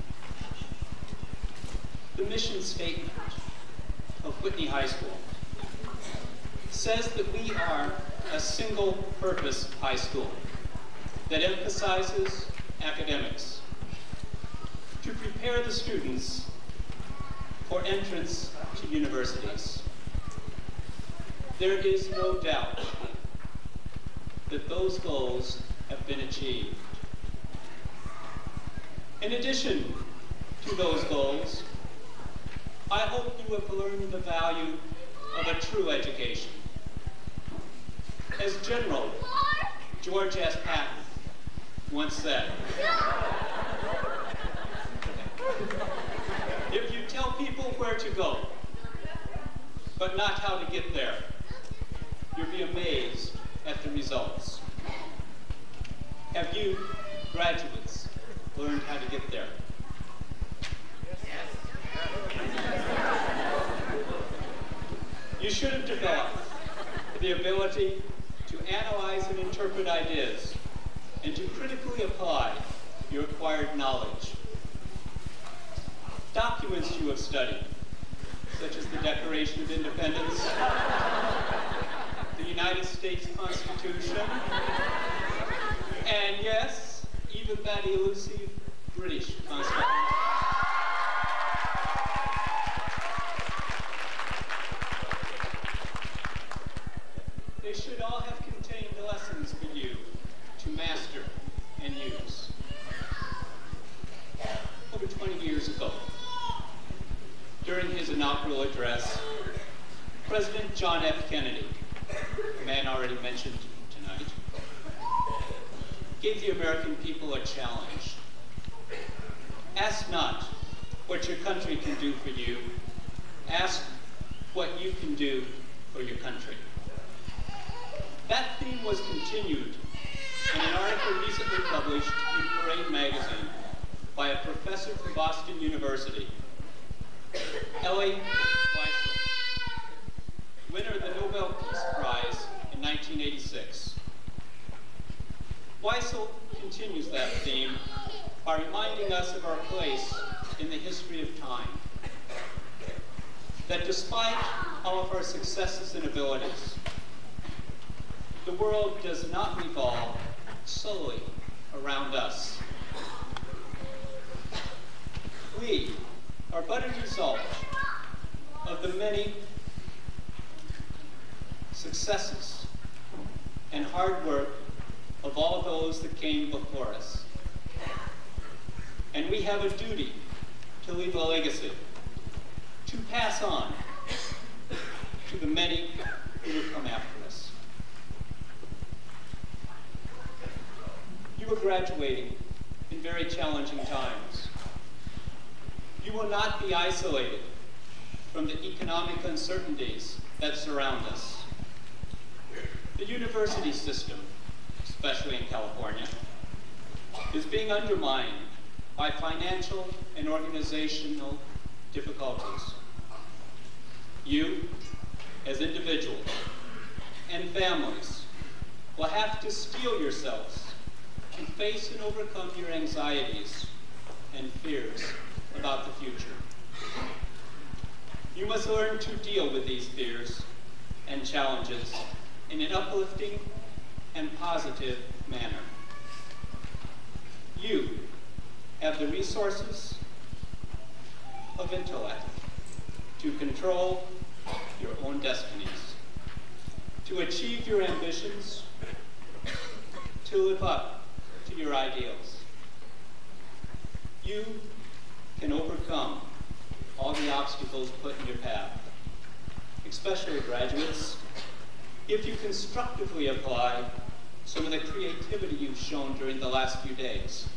The mission statement of Whitney High School says that we are a single-purpose high school that emphasizes academics to prepare the students for entrance to universities. There is no doubt that those goals have been achieved. In addition to those goals, I hope you have learned the value of a true education. As General George S. Patton once said, if you tell people where to go, but not how to get there, you'll be amazed at the results. Have you, graduates, learned how to get there? You should have developed the ability to analyze and interpret ideas and to critically apply your acquired knowledge. Documents you have studied, such as the Declaration of Independence, the United States Constitution, and yes, even that elusive British Constitution. They should all have contained lessons for you to master and use. Over twenty years ago, during his inaugural address, President John F. Kennedy, a man already mentioned tonight, gave the American people a challenge. Ask not what your country can do for you, ask what you can do for your country. That theme was continued in an article recently published in Parade magazine by a professor from Boston University, Elie Wiesel, winner of the Nobel Peace Prize in nineteen eighty-six. Wiesel continues that theme by reminding us of our place in the history of time. That despite all of our successes and abilities, the world does not revolve solely around us. We are but a result of the many successes and hard work of all those that came before us. And we have a duty to leave a legacy, to pass on to the many who will come after us. You are graduating in very challenging times. You will not be isolated from the economic uncertainties that surround us. The university system, especially in California, is being undermined by financial and organizational difficulties. You, as individuals and families, will have to steel yourselves to face and overcome your anxieties and fears about the future. You must learn to deal with these fears and challenges in an uplifting and positive manner. You have the resources of intellect to control your own destinies, to achieve your ambitions, to live up to your ideals. You can overcome all the obstacles put in your path, especially graduates, if you constructively apply some of the creativity you've shown during the last few days.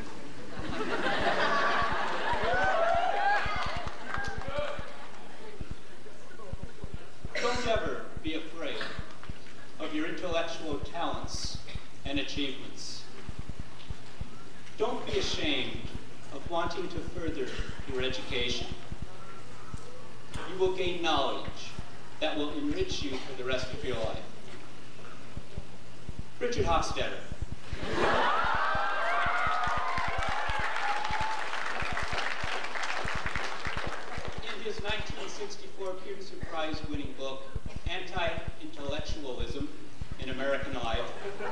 Don't ever be afraid of your intellectual talents and achievements. Don't be ashamed of wanting to further your education. You will gain knowledge that will enrich you for the rest of your life. Richard Hofstadter. In his nineteen sixty-four Pulitzer Prize winning book, Anti-Intellectualism in American Life,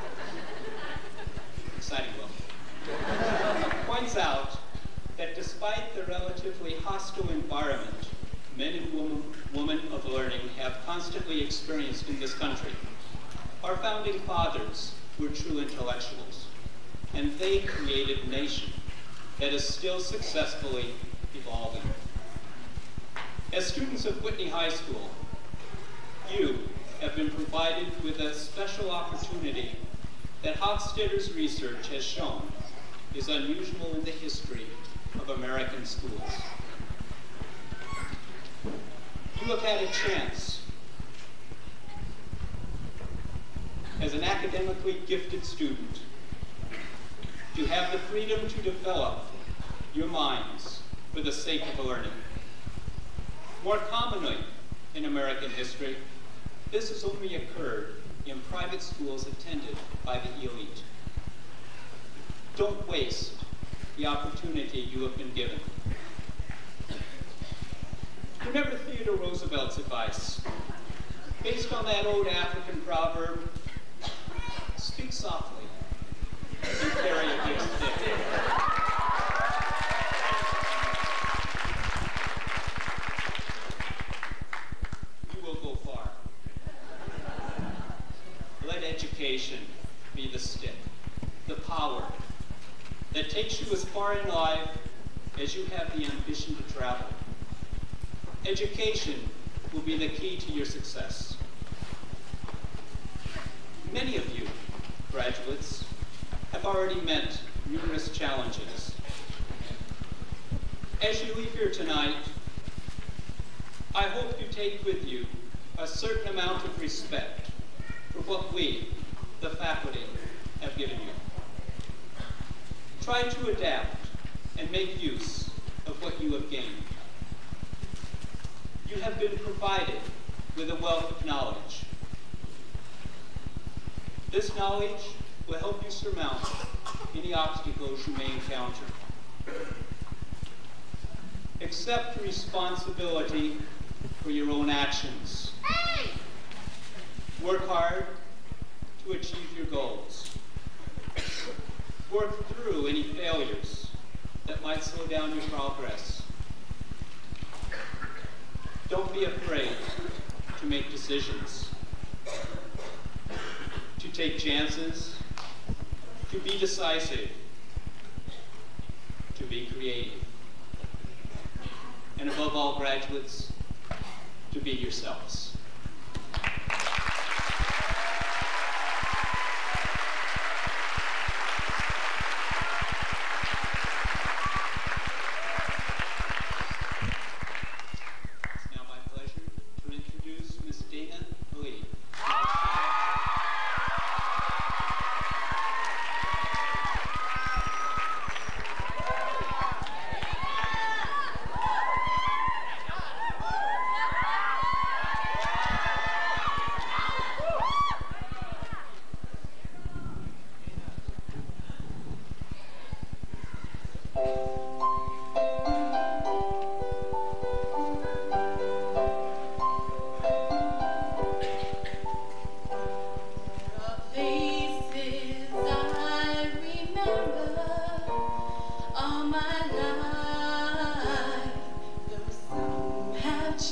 exciting book, points out that despite the relatively hostile environment men and women, women of learning have constantly experienced in this country, our founding fathers were true intellectuals, and they created a nation that is still successfully evolving. As students of Whitney High School, you have been provided with a special opportunity that Hofstadter's research has shown is unusual in the history of American schools. You have had a chance as an academically gifted student to have the freedom to develop your minds for the sake of learning. More commonly in American history, this has only occurred in private schools attended by the elite. Don't waste the opportunity you have been given. Remember Theodore Roosevelt's advice, based on that old African proverb, speak softly and carry a big stick. You will go far. Let education be the stick, the power that takes you as far in life as you have the ambition to travel. Education will be the key to your success. Many of you, graduates, have already met numerous challenges. As you leave here tonight, I hope you take with you a certain amount of respect for what we, the faculty, have given you. Try to adapt and make use of what you have gained. You have been provided with a wealth of knowledge. This knowledge will help you surmount any obstacles you may encounter. Accept responsibility for your own actions. Work hard to achieve your goals. Work through any failures that might slow down your progress. Don't be afraid to make decisions, to take chances, to be decisive, to be creative, and above all, graduates, to be yourselves.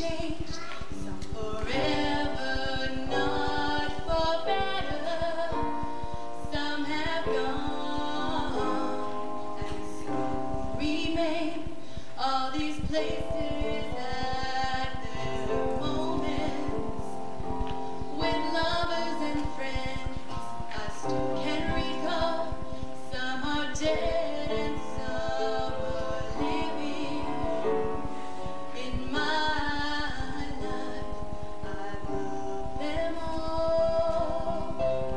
changed, some forever, not for better. Some have gone, and some remain. All these places at their moments, with lovers and friends, I still can recall. Some are dead and some are living. In my life, I love them all.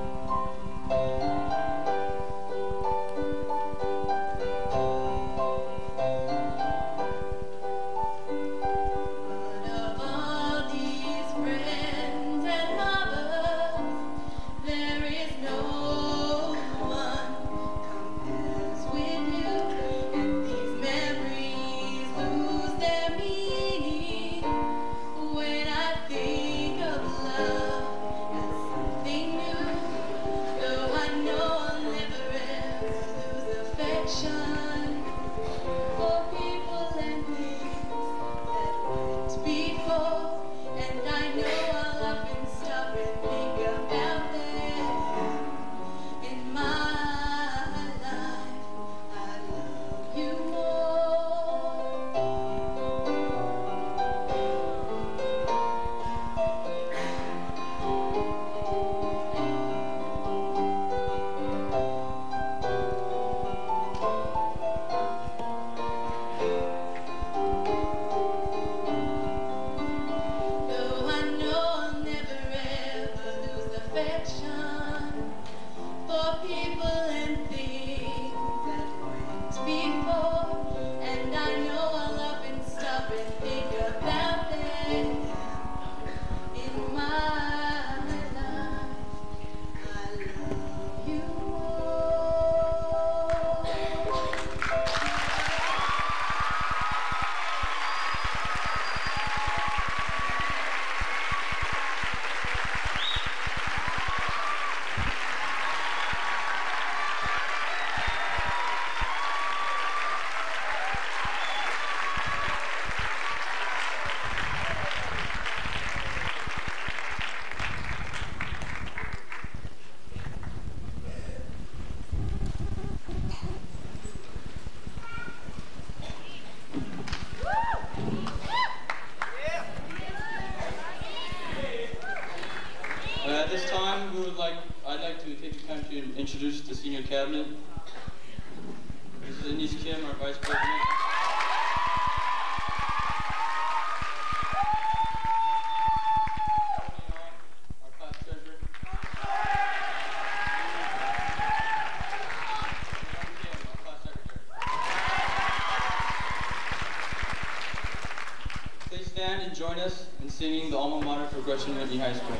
But of all these friends and lovers, there is no one compares with you, and these memories lose their meaning when I think of love as something new. Though I know I'll never ever lose affection for people and things that went before, and I know I'll often stop and think about them. In my life, I love you more. Though I know I'll never ever lose affection for people and things that went before, and I know I'll often stop and think about them. In my life, I love you more. Uh, at this time, we would like, I'd like to take the time to introduce the senior cabinet. This is Anise Kim, our vice president. Our class treasurer. Kim, our class secretary. Please stand and join us in singing the alma mater for Gretchen Whitney High School.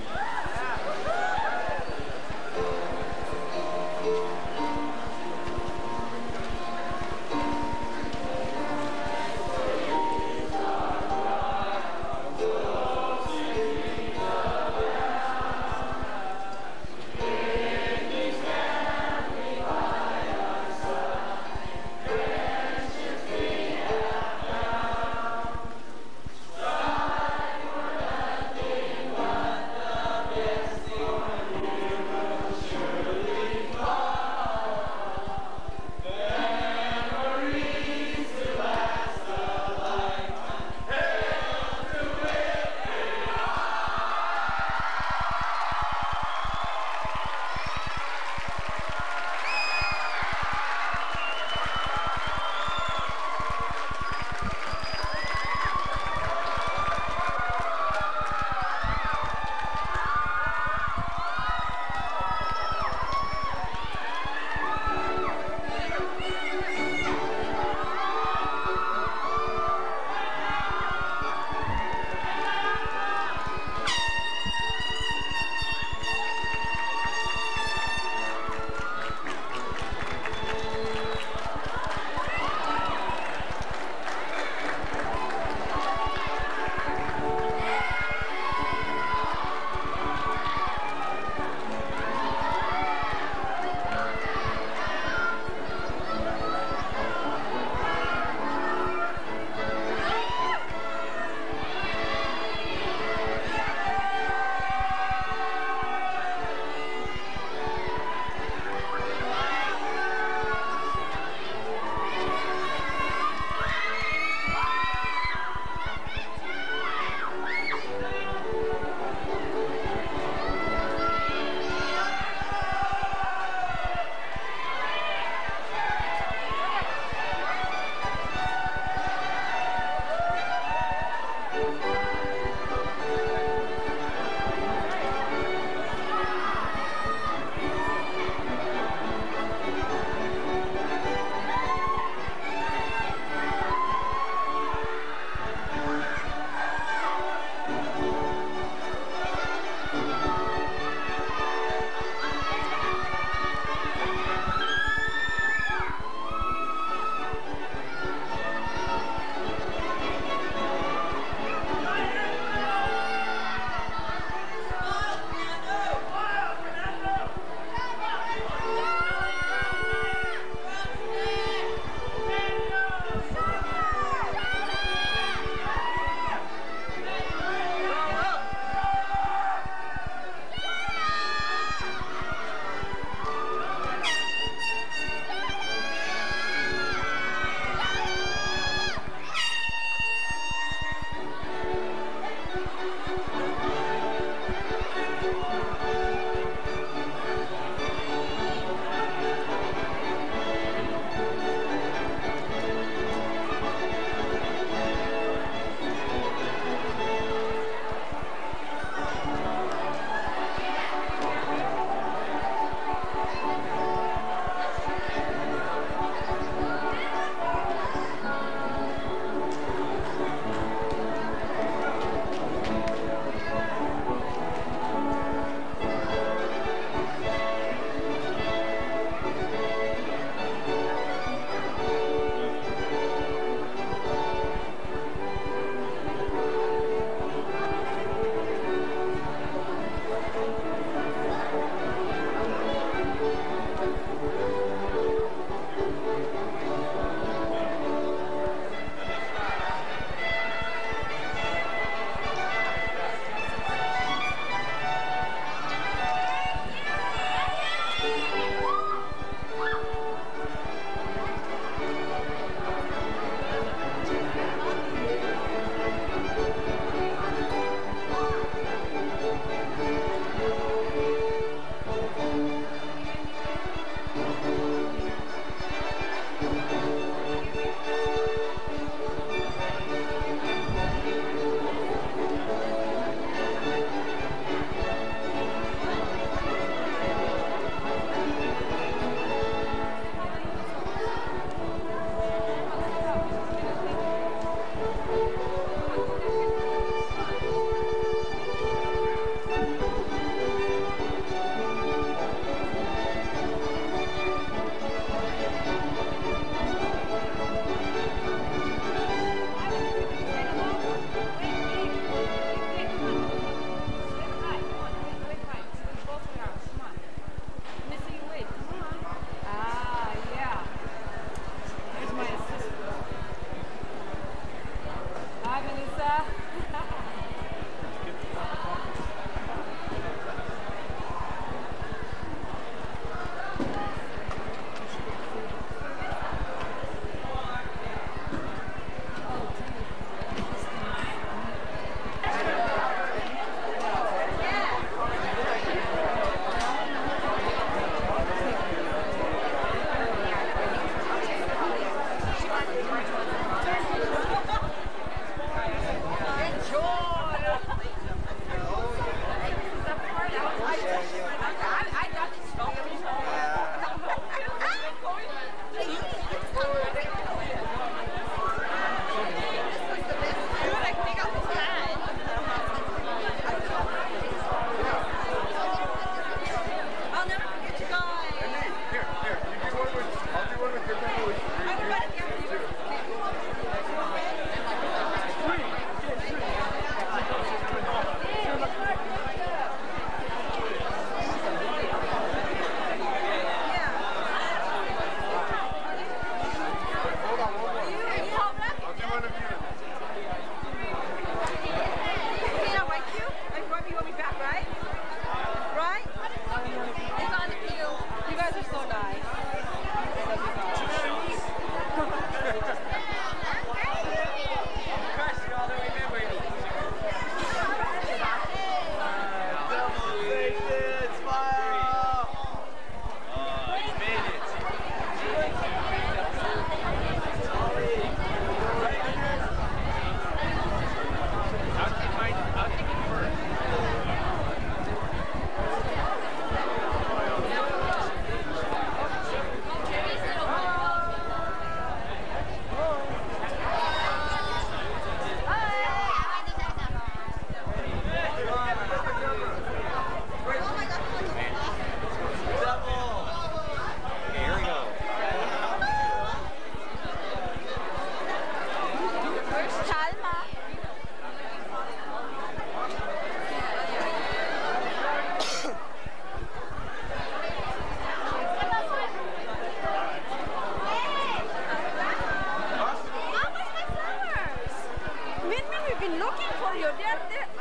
Surely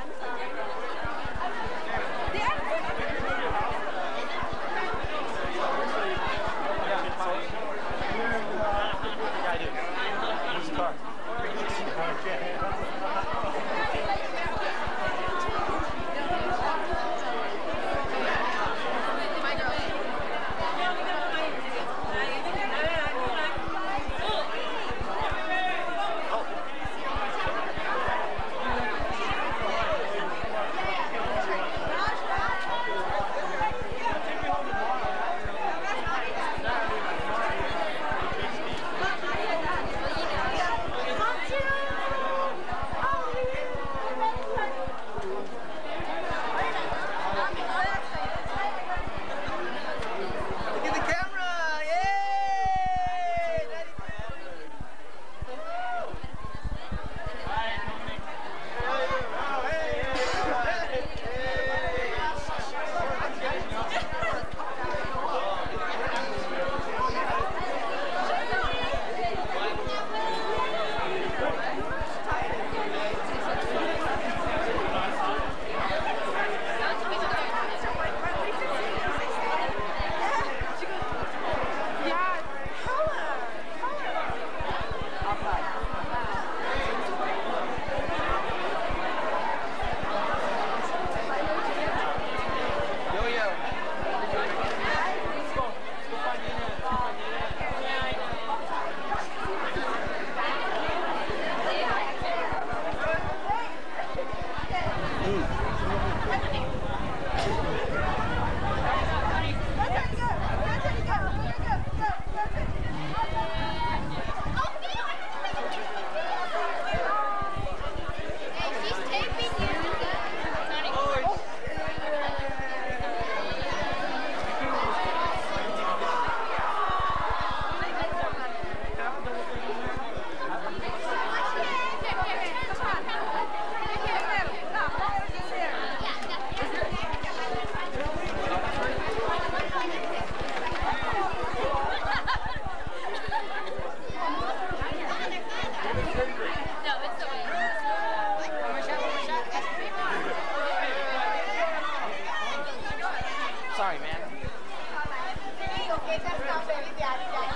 Sorry, man. Okay, that's not very bad.